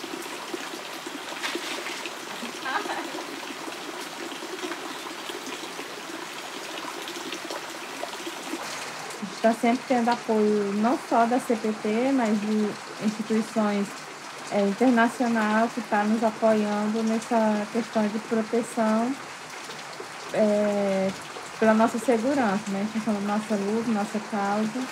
Está sempre tendo apoio não só da C P T, mas de instituições é, internacionais que estão nos apoiando nessa questão de proteção é, pela nossa segurança, né? Em função da nossa luta, nossa causa.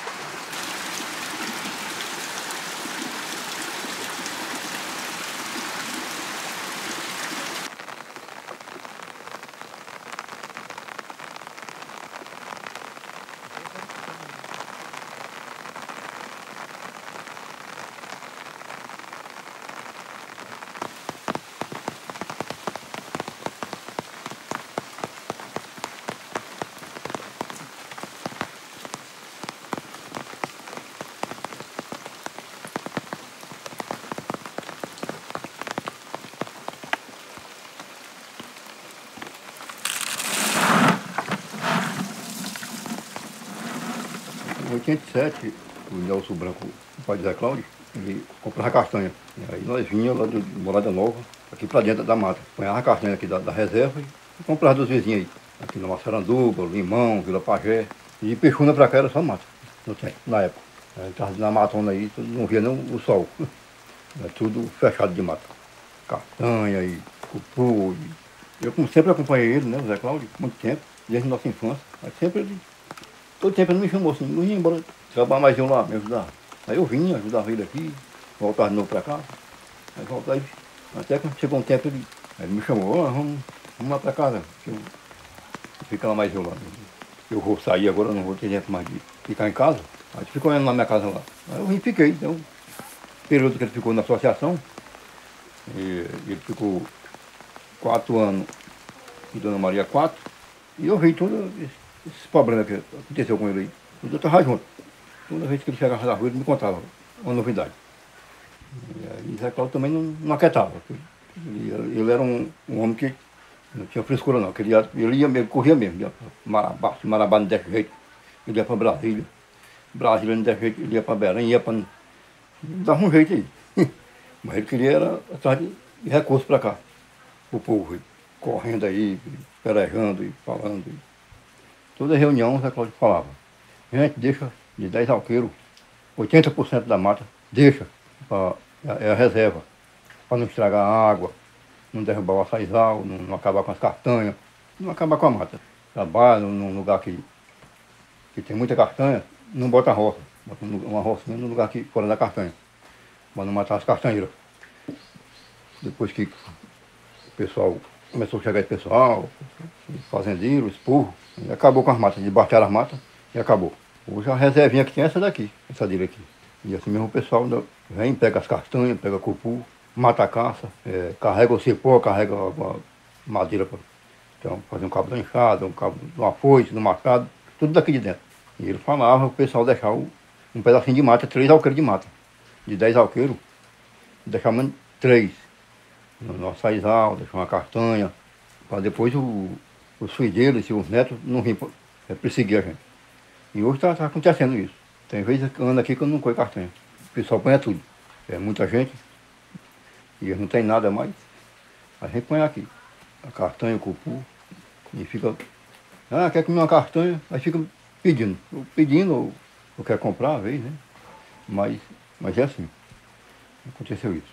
Em oitenta e sete, o Nelson Branco, o pai de Zé Cláudio, ele comprava castanha. E aí nós vinhamos lá de Morada Nova, aqui para dentro da mata. Apanhava a castanha aqui da, da reserva e comprava dos vizinhos aí. Aqui na Massaranduba, Limão, Vila Pajé. E de Peixuna para cá era só mata, no tempo, na época. A gente estava na matona aí, não via nem o sol. Era tudo fechado de mata. Castanha e cupu. E... Eu como sempre acompanhei ele, né, o Zé Cláudio, muito tempo, desde a nossa infância. Mas sempre ele... Todo tempo ele me chamou assim, não ia embora, trabalhar mais um lá, me ajudar. Aí eu vinha, ajudava ele aqui, voltava de novo para cá. Aí voltava, até que chegou um tempo ele, aí ele me chamou, oh, vamos, vamos lá para casa. Eu, eu ficava mais eu lá. Eu vou sair agora, não vou ter tempo mais de ficar em casa. Aí ele ficou indo na minha casa lá. Aí eu vim e fiquei. Então, o período que ele ficou na associação, e, ele ficou quatro anos e Dona Maria quatro, e eu vi tudo esses problemas que aconteceu com ele aí. Eu estava junto. Toda vez que ele chegava na rua, ele me contava uma novidade. E aí Zé Cláudio também não, não aquietava. Ele, ele era um, um homem que não tinha frescura não, que ele ia, ele ia mesmo, corria mesmo, ia para Marabá, se Marabá não desse jeito, ele ia para Brasília. Brasília não desse jeito, ele ia para Belém, ia para... Dava um jeito aí. Mas ele queria era atrás de, de recursos para cá, para o povo, correndo aí, pelejando e falando. Toda reunião o Zé Cláudio falava, gente, deixa de dez alqueiros, oitenta por cento da mata, deixa, pra, é a reserva, para não estragar a água, não derrubar o açaizal, não, não acabar com as castanhas, não acabar com a mata. Trabalha num lugar que, que tem muita castanha, não bota roça, bota uma rocinha no lugar que, fora da castanha, para não matar as castanheiras. Depois que o pessoal começou a chegar esse pessoal, fazendeiro, esporro, e acabou com as matas, debaixaram as matas e acabou. Hoje a reservinha que tem é essa daqui, essa dele aqui. E assim mesmo o pessoal vem, pega as castanhas, pega cupu, mata a caça, é, carrega o cipó, carrega a madeira para então, fazer um cabo da enxada, um cabo de uma foice, do machado, tudo daqui de dentro. E ele falava o pessoal deixar um pedacinho de mata, três alqueiros de mata. De dez alqueiros, deixava três. No açaizal, deixar uma castanha, para depois o, os filhos dele e os netos não virem é, perseguir a gente. E hoje está tá acontecendo isso. Tem vezes que anda aqui que eu não colho castanha. O pessoal põe tudo. É muita gente e eles não tem nada mais. A gente põe aqui. A castanha, o cupu. E fica. Ah, quer comer uma castanha? Aí fica pedindo. Pedindo ou, ou quer comprar, às vezes, né? Mas, mas é assim. Aconteceu isso.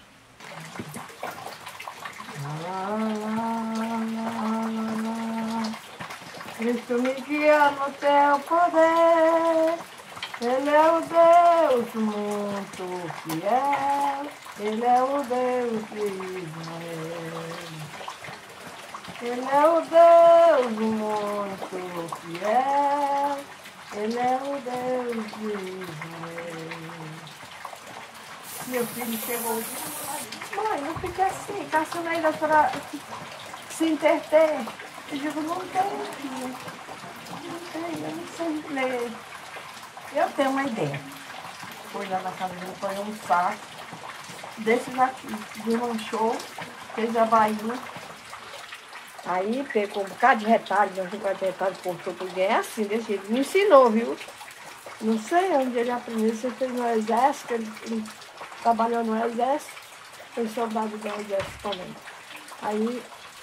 Cristo me guia no teu poder, Ele é o Deus muito fiel, Ele é o Deus de Israel. Ele é o Deus muito fiel, Ele é o Deus de Israel. Meu filho chegou e disse, mãe, eu fiquei assim, caçando ainda para se interter. Eu digo, não tenho, filho. Não tenho, eu não sei ler. Eu tenho uma ideia. Foi lá na casa dele, foi um saco desses aqui, desmanchou, fez a bainha, Aí pegou um bocado de retalho, um bocado de retalho, cortou tudo. É assim, desse jeito. Me ensinou, viu? Não sei onde ele aprendeu. Você fez no exército, ele, ele trabalhou no exército, foi soldado do exército também. Aí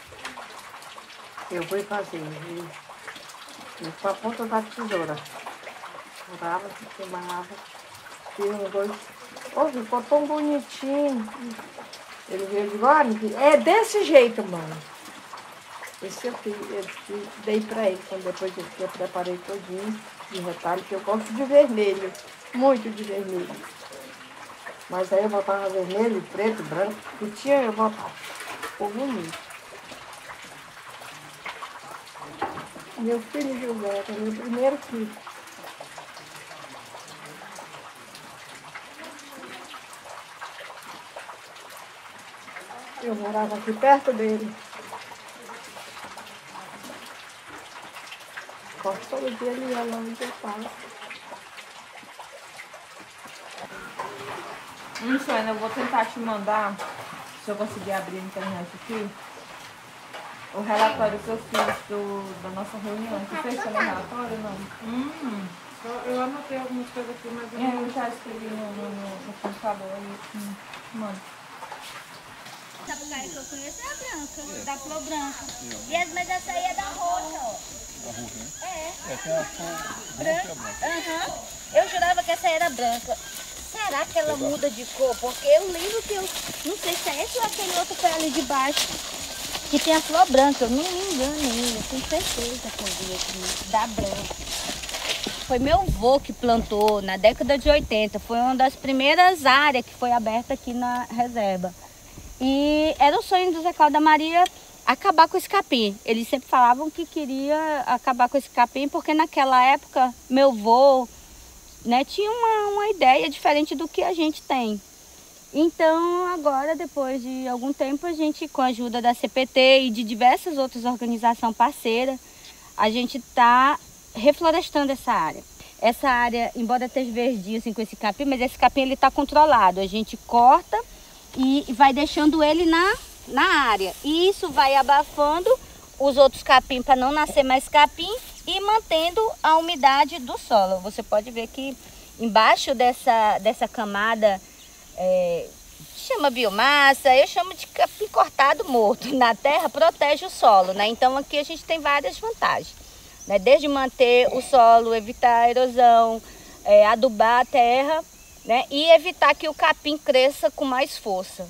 eu fui fazer, viu? E com a ponta da tesoura. Furava, queimava, fiz um dois. Ô, ficou tão bonitinho. Ele veio de lá, é desse jeito, mano. Esse eu, fiz, eu fiz, dei pra ele, quando depois eu, eu preparei todinho de retalho, que eu gosto de vermelho, muito de vermelho. Mas aí eu botava vermelho, preto, branco, o que tinha eu botava. Ficou bonito. Meu filho Gilberto, meu primeiro filho. Eu morava aqui perto dele. Quase todo dia ele ia lá onde eu estava. Hum, Sônia, eu vou tentar te mandar, se eu conseguir abrir a internet aqui, o relatório que eu fiz do, da nossa reunião. Você fez também relatório ou não? Hum, eu anotei algumas coisas aqui, mas eu, é, eu já escrevi no, no, no, no computador aí. Hum, mano. Essa pucaria que eu conheço é a branca, é. Da flor branca. Yes, mas essa aí é da roxa, ó. Da roxa, né? É. É, tem a flor branca. Aham. Uhum. Eu jurava que essa era branca. Será que ela muda de cor? Porque eu lembro que eu... Não sei se é esse ou aquele outro pé ali de baixo. Que tem a flor branca. Eu não me engano ainda. Tenho certeza que eu vi aqui. Da branca. Foi meu avô que plantou na década de oitenta. Foi uma das primeiras áreas que foi aberta aqui na reserva. E era o sonho do Zé Cláudio da Maria acabar com esse capim. Eles sempre falavam que queria acabar com esse capim porque naquela época meu avô, né, tinha uma, uma ideia diferente do que a gente tem. Então agora, depois de algum tempo, a gente, com a ajuda da C P T e de diversas outras organizações parceiras, a gente está reflorestando essa área. Essa área, embora esteja verdinha assim, com esse capim, mas esse capim ele está controlado. A gente corta e vai deixando ele na, na área. E isso vai abafando os outros capim para não nascer mais capim e mantendo a umidade do solo. Você pode ver que embaixo dessa, dessa camada, é, chama biomassa, eu chamo de capim cortado morto. Na terra protege o solo, né? Então aqui a gente tem várias vantagens, né? Desde manter o solo, evitar a erosão, é, adubar a terra, né? E evitar que o capim cresça com mais força.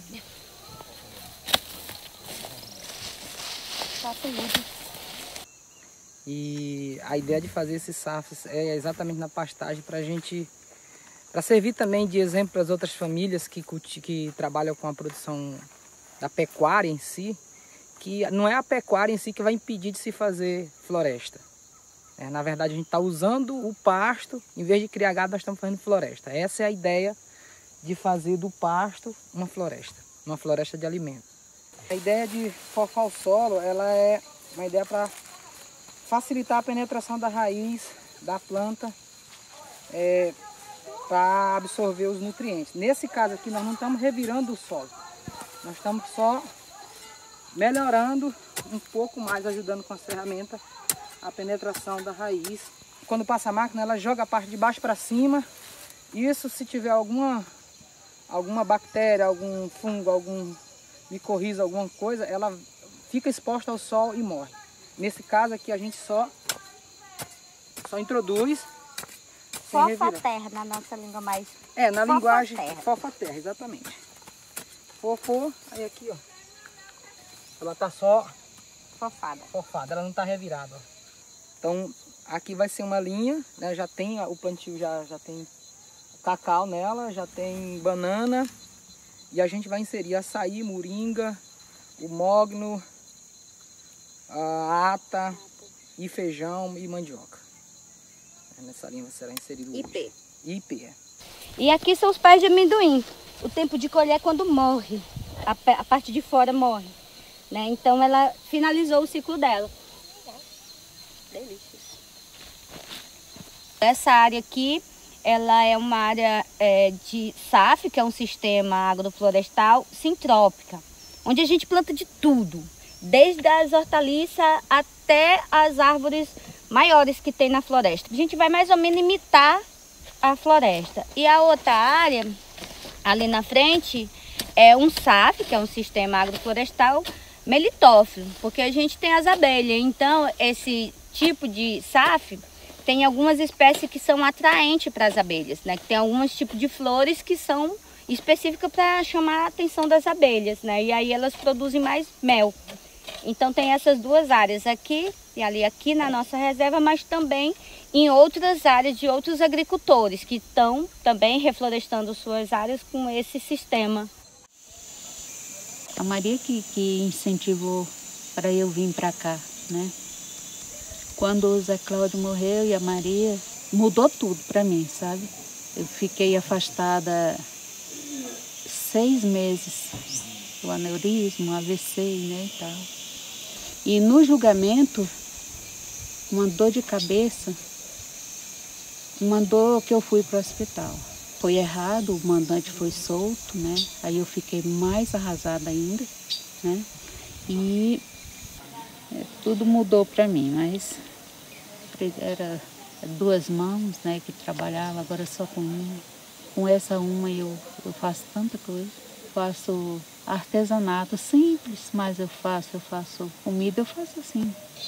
E a ideia de fazer esses safras é exatamente na pastagem para a gente, para servir também de exemplo para as outras famílias que, que trabalham com a produção da pecuária em si, que não é a pecuária em si que vai impedir de se fazer floresta. É, na verdade, a gente está usando o pasto, em vez de criar gado, nós estamos fazendo floresta. Essa é a ideia de fazer do pasto uma floresta, uma floresta de alimento. A ideia de forcar o solo, ela é uma ideia para facilitar a penetração da raiz da planta, é, para absorver os nutrientes. Nesse caso aqui, nós não estamos revirando o solo, nós estamos só melhorando um pouco mais, ajudando com as ferramentas a penetração da raiz. Quando passa a máquina, ela joga a parte de baixo para cima. Isso, se tiver alguma, alguma bactéria, algum fungo, algum micorriza, alguma coisa, ela fica exposta ao sol e morre. Nesse caso aqui, a gente só, só introduz. Fofa-terra, na nossa língua mais... É, na fofa linguagem terra. fofa-terra, exatamente. Fofo, aí aqui, ó. Ela tá só... Fofada. Fofada, ela não tá revirada, ó. Então, aqui vai ser uma linha, né? Já tem o plantio, já, já tem cacau nela, já tem banana. E a gente vai inserir açaí, moringa, o mogno, a ata e feijão e mandioca. Nessa linha será inserido o Ipê. Ipê. E aqui são os pés de amendoim. O tempo de colher é quando morre. A, a parte de fora morre, né? Então ela finalizou o ciclo dela. Delícias. Essa área aqui, ela é uma área é, de S A F, que é um sistema agroflorestal sintrópica, onde a gente planta de tudo. desde as hortaliças até as árvores maiores que tem na floresta. A gente vai mais ou menos imitar a floresta. E a outra área, ali na frente, é um S A F, que é um sistema agroflorestal melitófilo, porque a gente tem as abelhas. Então, esse tipo de S A F tem algumas espécies que são atraentes para as abelhas, né? Que tem alguns tipos de flores que são específicas para chamar a atenção das abelhas, né? E aí elas produzem mais mel. Então tem essas duas áreas aqui e ali aqui na nossa reserva, mas também em outras áreas de outros agricultores que estão também reflorestando suas áreas com esse sistema. A Maria que, que incentivou para eu vir para cá, né? Quando o Zé Cláudio morreu e a Maria, mudou tudo para mim, sabe? Eu fiquei afastada seis meses, o aneurisma, o A V C, né, e tal. E no julgamento, uma dor de cabeça, mandou que eu fui para o hospital. Foi errado, o mandante foi solto, né? Aí eu fiquei mais arrasada ainda, né? E é, tudo mudou para mim, mas era duas mãos, né, que trabalhava, agora só com uma. Com essa uma eu, eu faço tanta coisa. Faço artesanato simples, mas eu faço, eu faço comida, eu faço assim.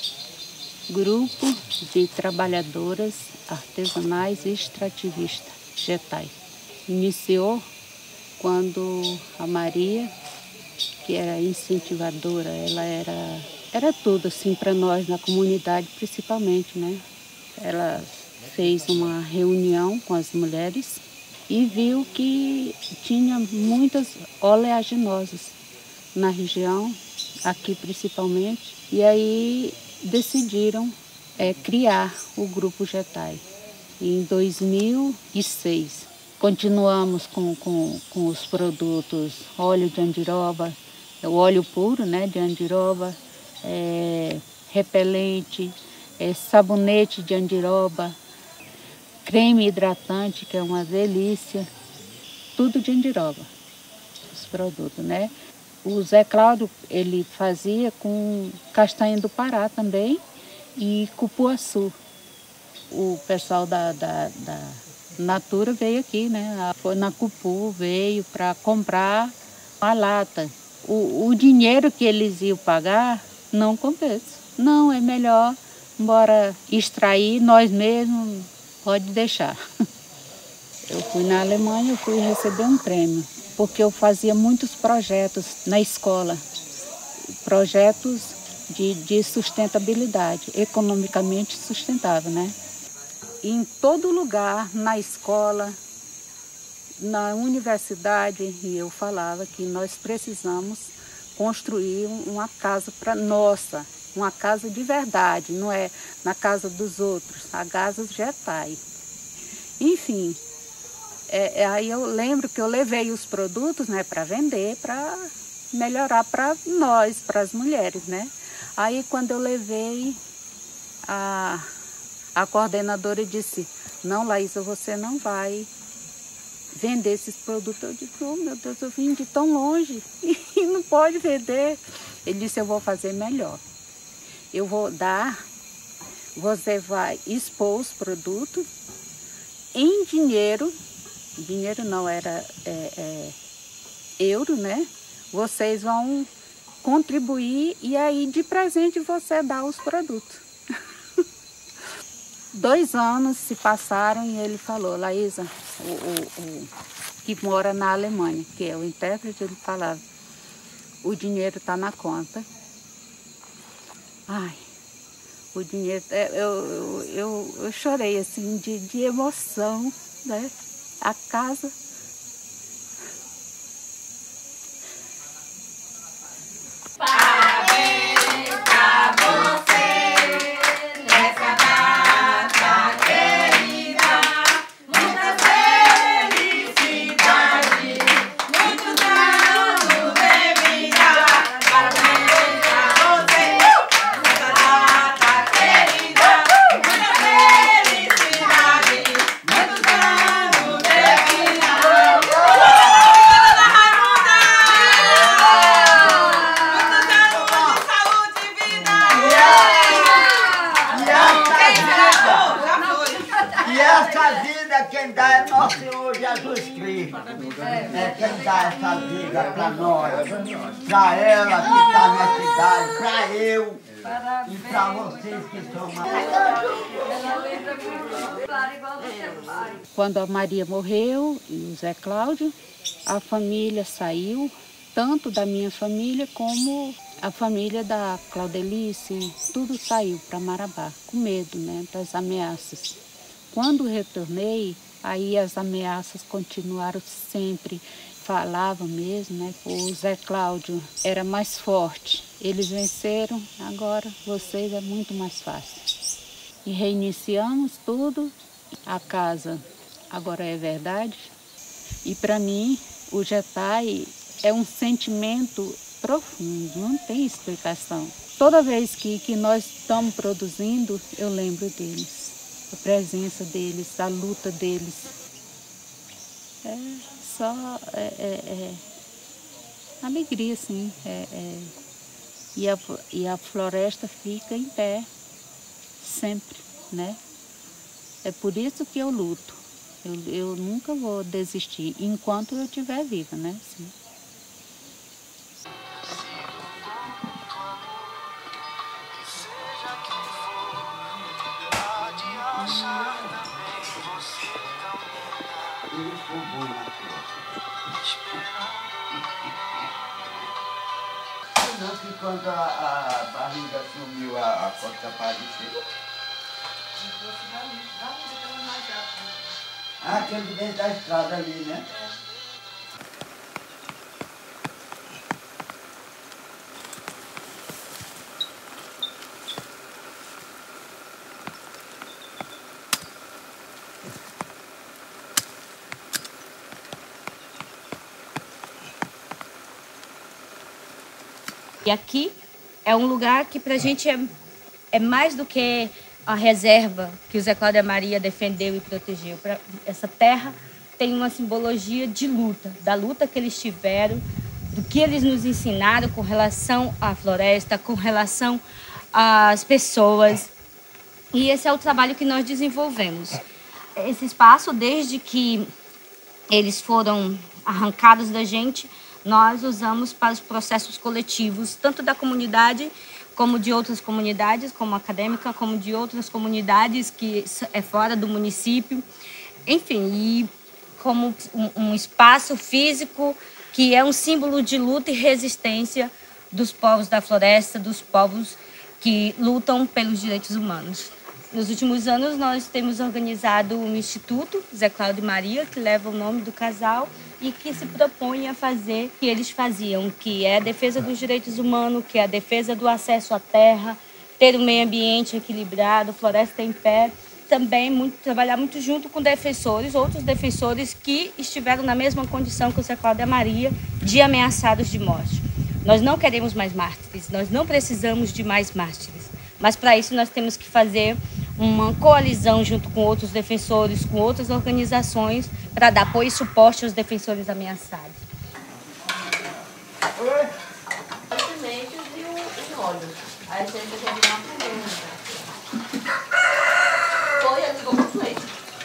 Grupo de trabalhadoras artesanais e extrativistas, Getai. Iniciou quando a Maria, que era incentivadora, ela era, era tudo assim para nós na comunidade principalmente, né? Ela fez uma reunião com as mulheres e viu que tinha muitas oleaginosas na região, aqui principalmente, e aí decidiram é, criar o Grupo Getai. Em dois mil e seis, continuamos com, com, com os produtos óleo de andiroba, o óleo puro, né, de andiroba, é, repelente, é, sabonete de andiroba, creme hidratante, que é uma delícia, tudo de andiroba, os produtos, né? O Zé Cláudio, ele fazia com castanha do Pará também e cupuaçu. O pessoal da, da, da Natura veio aqui, né? Foi na Cupu, veio para comprar a lata. O, o dinheiro que eles iam pagar não compensa. Não, é melhor, bora extrair nós mesmos, pode deixar. Eu fui na Alemanha, eu fui receber um prêmio, porque eu fazia muitos projetos na escola, projetos de, de sustentabilidade, economicamente sustentável, né? Em todo lugar, na escola, na universidade, e eu falava que nós precisamos construir uma casa para nossa, uma casa de verdade, não é na casa dos outros, a casa Getai. Enfim, é, é, aí eu lembro que eu levei os produtos, né, para vender, para melhorar para nós, para as mulheres, né? Aí quando eu levei, a, a coordenadora disse, não, Laísa, você não vai vender esses produtos. Eu disse, oh, meu Deus, eu vim de tão longe e não pode vender. Ele disse, eu vou fazer melhor. Eu vou dar, você vai expor os produtos em dinheiro, dinheiro não, era é, é, euro, né? Vocês vão contribuir e aí de presente você dá os produtos. Dois anos se passaram e ele falou, Laísa, o, o, o que mora na Alemanha, que é o intérprete, ele falava, o dinheiro está na conta. Ai, o dinheiro, eu, eu, eu, eu chorei assim de, de emoção, né? A casa. Parabéns pra você nessa data querida, muitas felicidades, muitos anos de vida. Parabéns pra você nessa data querida, muitas felicidades, muitos anos de vida. essa vida, quem dá é nosso Senhor Jesus Cristo. É quem dá essa vida para nós, para ela que está na cidade, para eu e para vocês que são mais. Quando a Maria morreu e o Zé Cláudio, a família saiu, tanto da minha família como a família da Claudelice, tudo saiu para Marabá, com medo, né, das ameaças. Quando retornei, aí as ameaças continuaram sempre, falavam mesmo, né, o Zé Cláudio era mais forte. Eles venceram, agora vocês é muito mais fácil. E reiniciamos tudo, a casa agora é verdade. E para mim, o Jetai é um sentimento profundo, não tem explicação. Toda vez que, que nós estamos produzindo, eu lembro deles, a presença deles, a luta deles. É só é, é, é alegria, assim. É, é, e, a, e a floresta fica em pé, sempre, né? É por isso que eu luto. Eu, eu nunca vou desistir, enquanto eu estiver viva, né? Sim. Não que quando a, a barriga sumiu, a, a costa apareceu. Ah, aquele dentro da estrada ali, né? E aqui é um lugar que para a gente é, é mais do que a reserva que o Zé Cláudio e a Maria defendeu e protegeu. Pra, essa terra tem uma simbologia de luta, da luta que eles tiveram, do que eles nos ensinaram com relação à floresta, com relação às pessoas. E esse é o trabalho que nós desenvolvemos. Esse espaço, desde que eles foram arrancados da gente, nós usamos para os processos coletivos, tanto da comunidade como de outras comunidades, como acadêmica, como de outras comunidades que é fora do município. Enfim, e como um, um espaço físico que é um símbolo de luta e resistência dos povos da floresta, dos povos que lutam pelos direitos humanos. Nos últimos anos, nós temos organizado um instituto, Zé Cláudio e Maria, que leva o nome do casal, e que se propõe a fazer o que eles faziam, que é a defesa dos direitos humanos, que é a defesa do acesso à terra, ter um meio ambiente equilibrado, floresta em pé. Também muito, trabalhar muito junto com defensores, outros defensores que estiveram na mesma condição que o Zé Cláudio e a Maria, de ameaçados de morte. Nós não queremos mais mártires, nós não precisamos de mais mártires, mas para isso nós temos que fazer uma coalizão junto com outros defensores, com outras organizações, para dar apoio e suporte aos defensores ameaçados. Sementes e o óleo. Aí a gente vai virar uma primeira. Foi, eu ligou muito leite.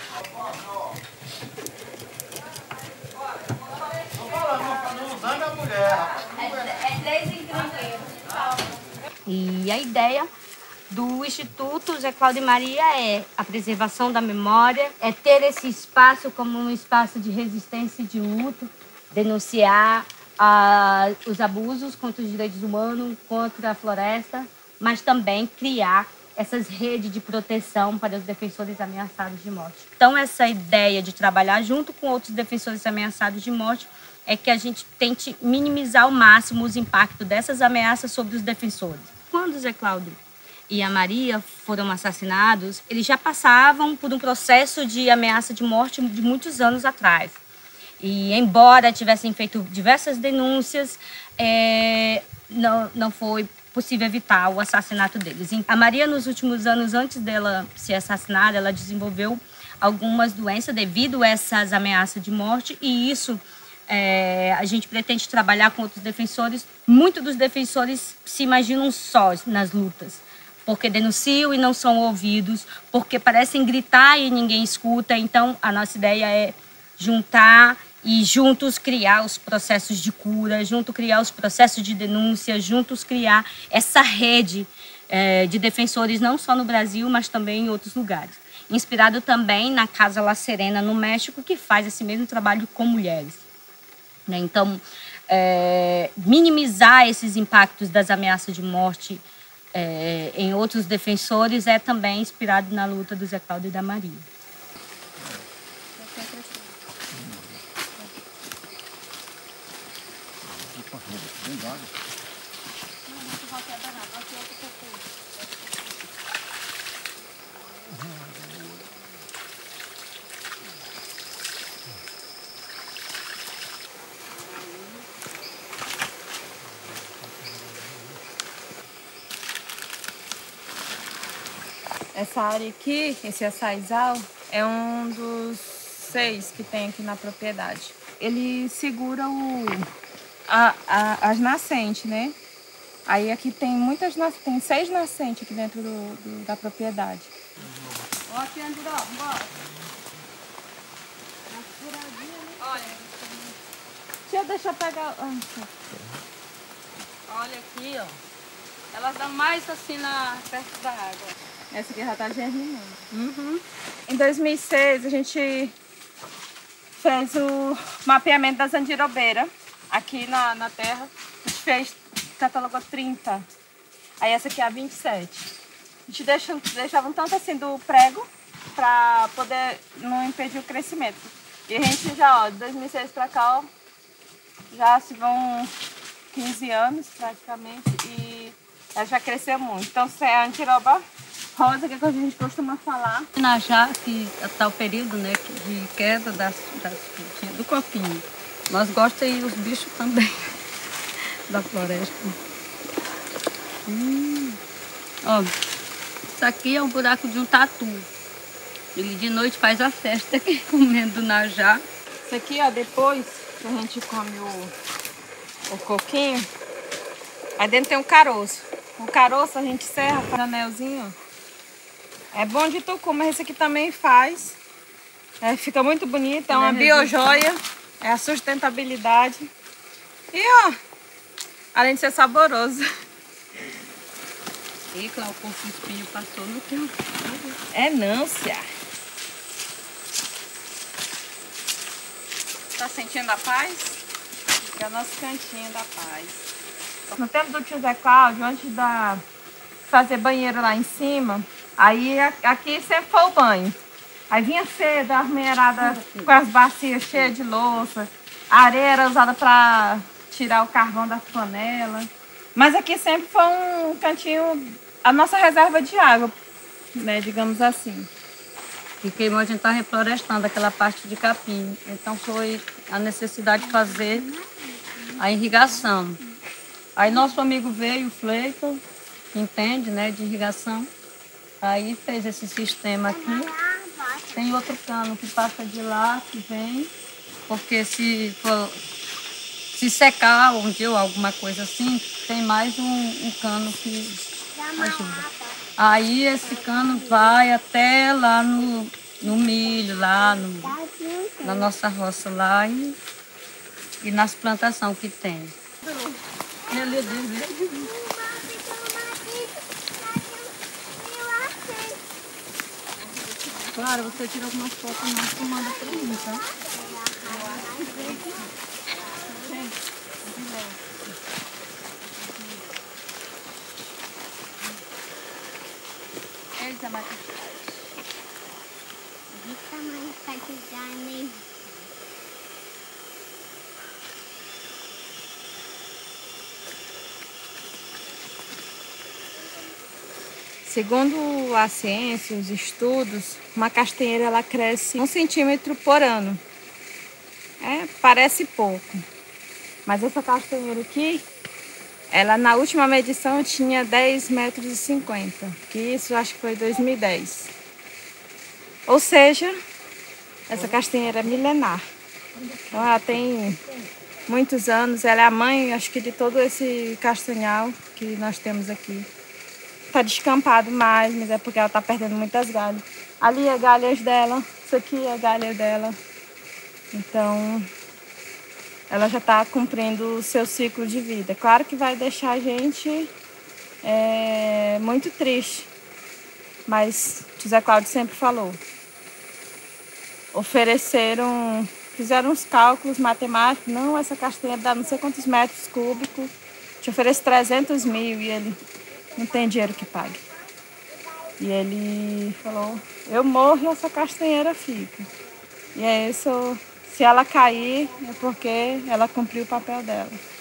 É três encrenqueiros. E a ideia do Instituto Zé Cláudio e Maria é a preservação da memória, é ter esse espaço como um espaço de resistência e de luta, denunciar ah, os abusos contra os direitos humanos, contra a floresta, mas também criar essas redes de proteção para os defensores ameaçados de morte. Então, essa ideia de trabalhar junto com outros defensores ameaçados de morte é que a gente tente minimizar ao máximo os impactos dessas ameaças sobre os defensores. Quando o Zé Cláudio e a Maria foram assassinados, eles já passavam por um processo de ameaça de morte de muitos anos atrás. E embora tivessem feito diversas denúncias, é, não, não foi possível evitar o assassinato deles. A Maria, nos últimos anos, antes dela ser assassinada, ela desenvolveu algumas doenças devido a essas ameaças de morte, e isso é, a gente pretende trabalhar com outros defensores. Muitos dos defensores se imaginam sós nas lutas. porque denunciam e não são ouvidos, porque parecem gritar e ninguém escuta. Então, a nossa ideia é juntar e juntos criar os processos de cura, juntos criar os processos de denúncia, juntos criar essa rede é, de defensores, não só no Brasil, mas também em outros lugares. Inspirado também na Casa La Serena, no México, que faz esse mesmo trabalho com mulheres. Né? Então, é, minimizar esses impactos das ameaças de morte é, em outros defensores é também inspirado na luta do Zé Cláudio e da Maria. Essa área aqui, esse açaizal, é um dos seis que tem aqui na propriedade. Ele segura o, a, a, as nascentes, né? Aí aqui tem muitas nascentes, tem seis nascentes aqui dentro do, do, da propriedade. Ó, aqui, Andró, bora. Olha, deixa eu, deixa eu pegar... Olha aqui, ó. Elas dão mais assim na, perto da água. Essa aqui já tá germinando. Uhum. Em dois mil e seis, a gente fez o mapeamento das andirobeiras aqui na, na terra. A gente fez, catalogou trinta. Aí essa aqui é a vinte e sete. A gente deixa, deixava um tanto assim do prego para poder não impedir o crescimento. E a gente já, ó, de dois mil e seis para cá, ó, já se vão quinze anos praticamente e ela já cresceu muito. Então, se é a andiroba rosa, que é o que a gente costuma falar. Na já que está o período, né, de queda das, das frutinhas, do copinho. Nós gostamos e os bichos também da floresta. Hum. Ó, isso aqui é um buraco de um tatu. Ele de noite faz a festa aqui comendo najá. Isso aqui, ó, depois que a gente come o, o coquinho, aí dentro tem um caroço. O caroço a gente serra para anelzinho. É bom de tucu, mas esse aqui também faz. É, fica muito bonito, é uma biojoia. É a sustentabilidade. E ó, além de ser saboroso. E claro, o corpo espinho passou no teu. É Nância. Tá sentindo a paz? É o nosso cantinho da paz. No tempo do tio Zé Cláudio, antes de fazer banheiro lá em cima, aí aqui sempre foi o banho. Aí vinha cedo, a mulherada com as bacias cheias de louça, a areia era usada para tirar o carvão das panelas. Mas aqui sempre foi um cantinho, a nossa reserva de água, né, digamos assim. E queimou, a gente está reflorestando aquela parte de capim. Então foi a necessidade de fazer a irrigação. Aí nosso amigo veio, o Fleiton, que entende, né, de irrigação. Aí fez esse sistema aqui. Tem outro cano que passa de lá, que vem. Porque se for, se secar um dia ou alguma coisa assim, tem mais um, um cano que ajuda. Aí esse cano vai até lá no, no milho, lá no, na nossa roça lá e, e nas plantações que tem. Claro, você tira algumas fotos nossas e manda pra mim, tá? Elsa Matos. Rita mais Patizane. Segundo a ciência, os estudos, uma castanheira ela cresce um centímetro por ano. É, parece pouco. Mas essa castanheira aqui, ela na última medição tinha dez metros e cinquenta, que isso acho que foi dois mil e dez. Ou seja, essa castanheira é milenar. Então ela tem muitos anos, ela é a mãe, acho que de todo esse castanhal que nós temos aqui. tá descampado mais, mas é porque ela tá perdendo muitas galhas. Ali é galhas dela, isso aqui é galha dela. Então, ela já está cumprindo o seu ciclo de vida. Claro que vai deixar a gente é, muito triste, mas José Cláudio sempre falou. Ofereceram, fizeram uns cálculos matemáticos, não, essa castanha dá não sei quantos metros cúbicos, te oferece trezentos mil e ele não tem dinheiro que pague. E ele falou, eu morro e essa castanheira fica. E é isso. Se ela cair, é porque ela cumpriu o papel dela.